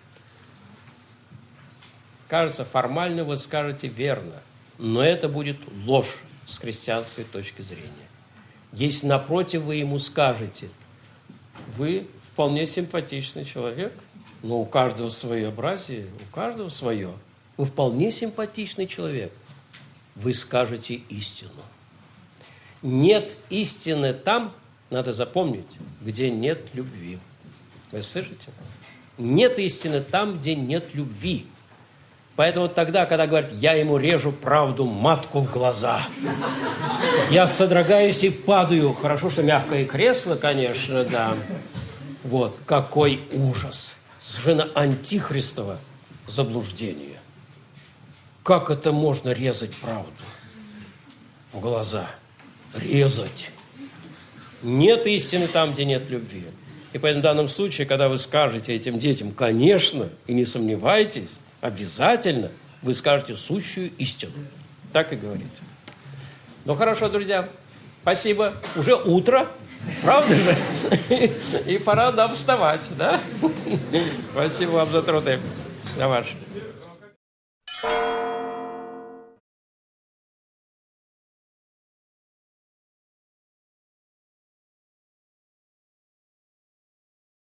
Кажется, формально вы скажете верно, но это будет ложь с христианской точки зрения. Если напротив вы ему скажете, вы вполне симпатичный человек, но у каждого своеобразие, у каждого свое. Вы вполне симпатичный человек. Вы скажете истину. Нет истины там, надо запомнить, где нет любви. Вы слышите? Нет истины там, где нет любви. Поэтому тогда, когда говорят, я ему режу правду матку в глаза, я содрогаюсь и падаю. Хорошо, что мягкое кресло, конечно, да. Вот, какой ужас. Совершенно антихристово заблуждение. Как это можно резать правду в глаза? Резать. Нет истины там, где нет любви. И поэтому в данном случае, когда вы скажете этим детям, конечно, и не сомневайтесь, обязательно вы скажете сущую истину. Так и говорите. Ну, хорошо, друзья. Спасибо. Уже утро. Правда же? И пора нам вставать, да? Спасибо вам за труды. За ваши.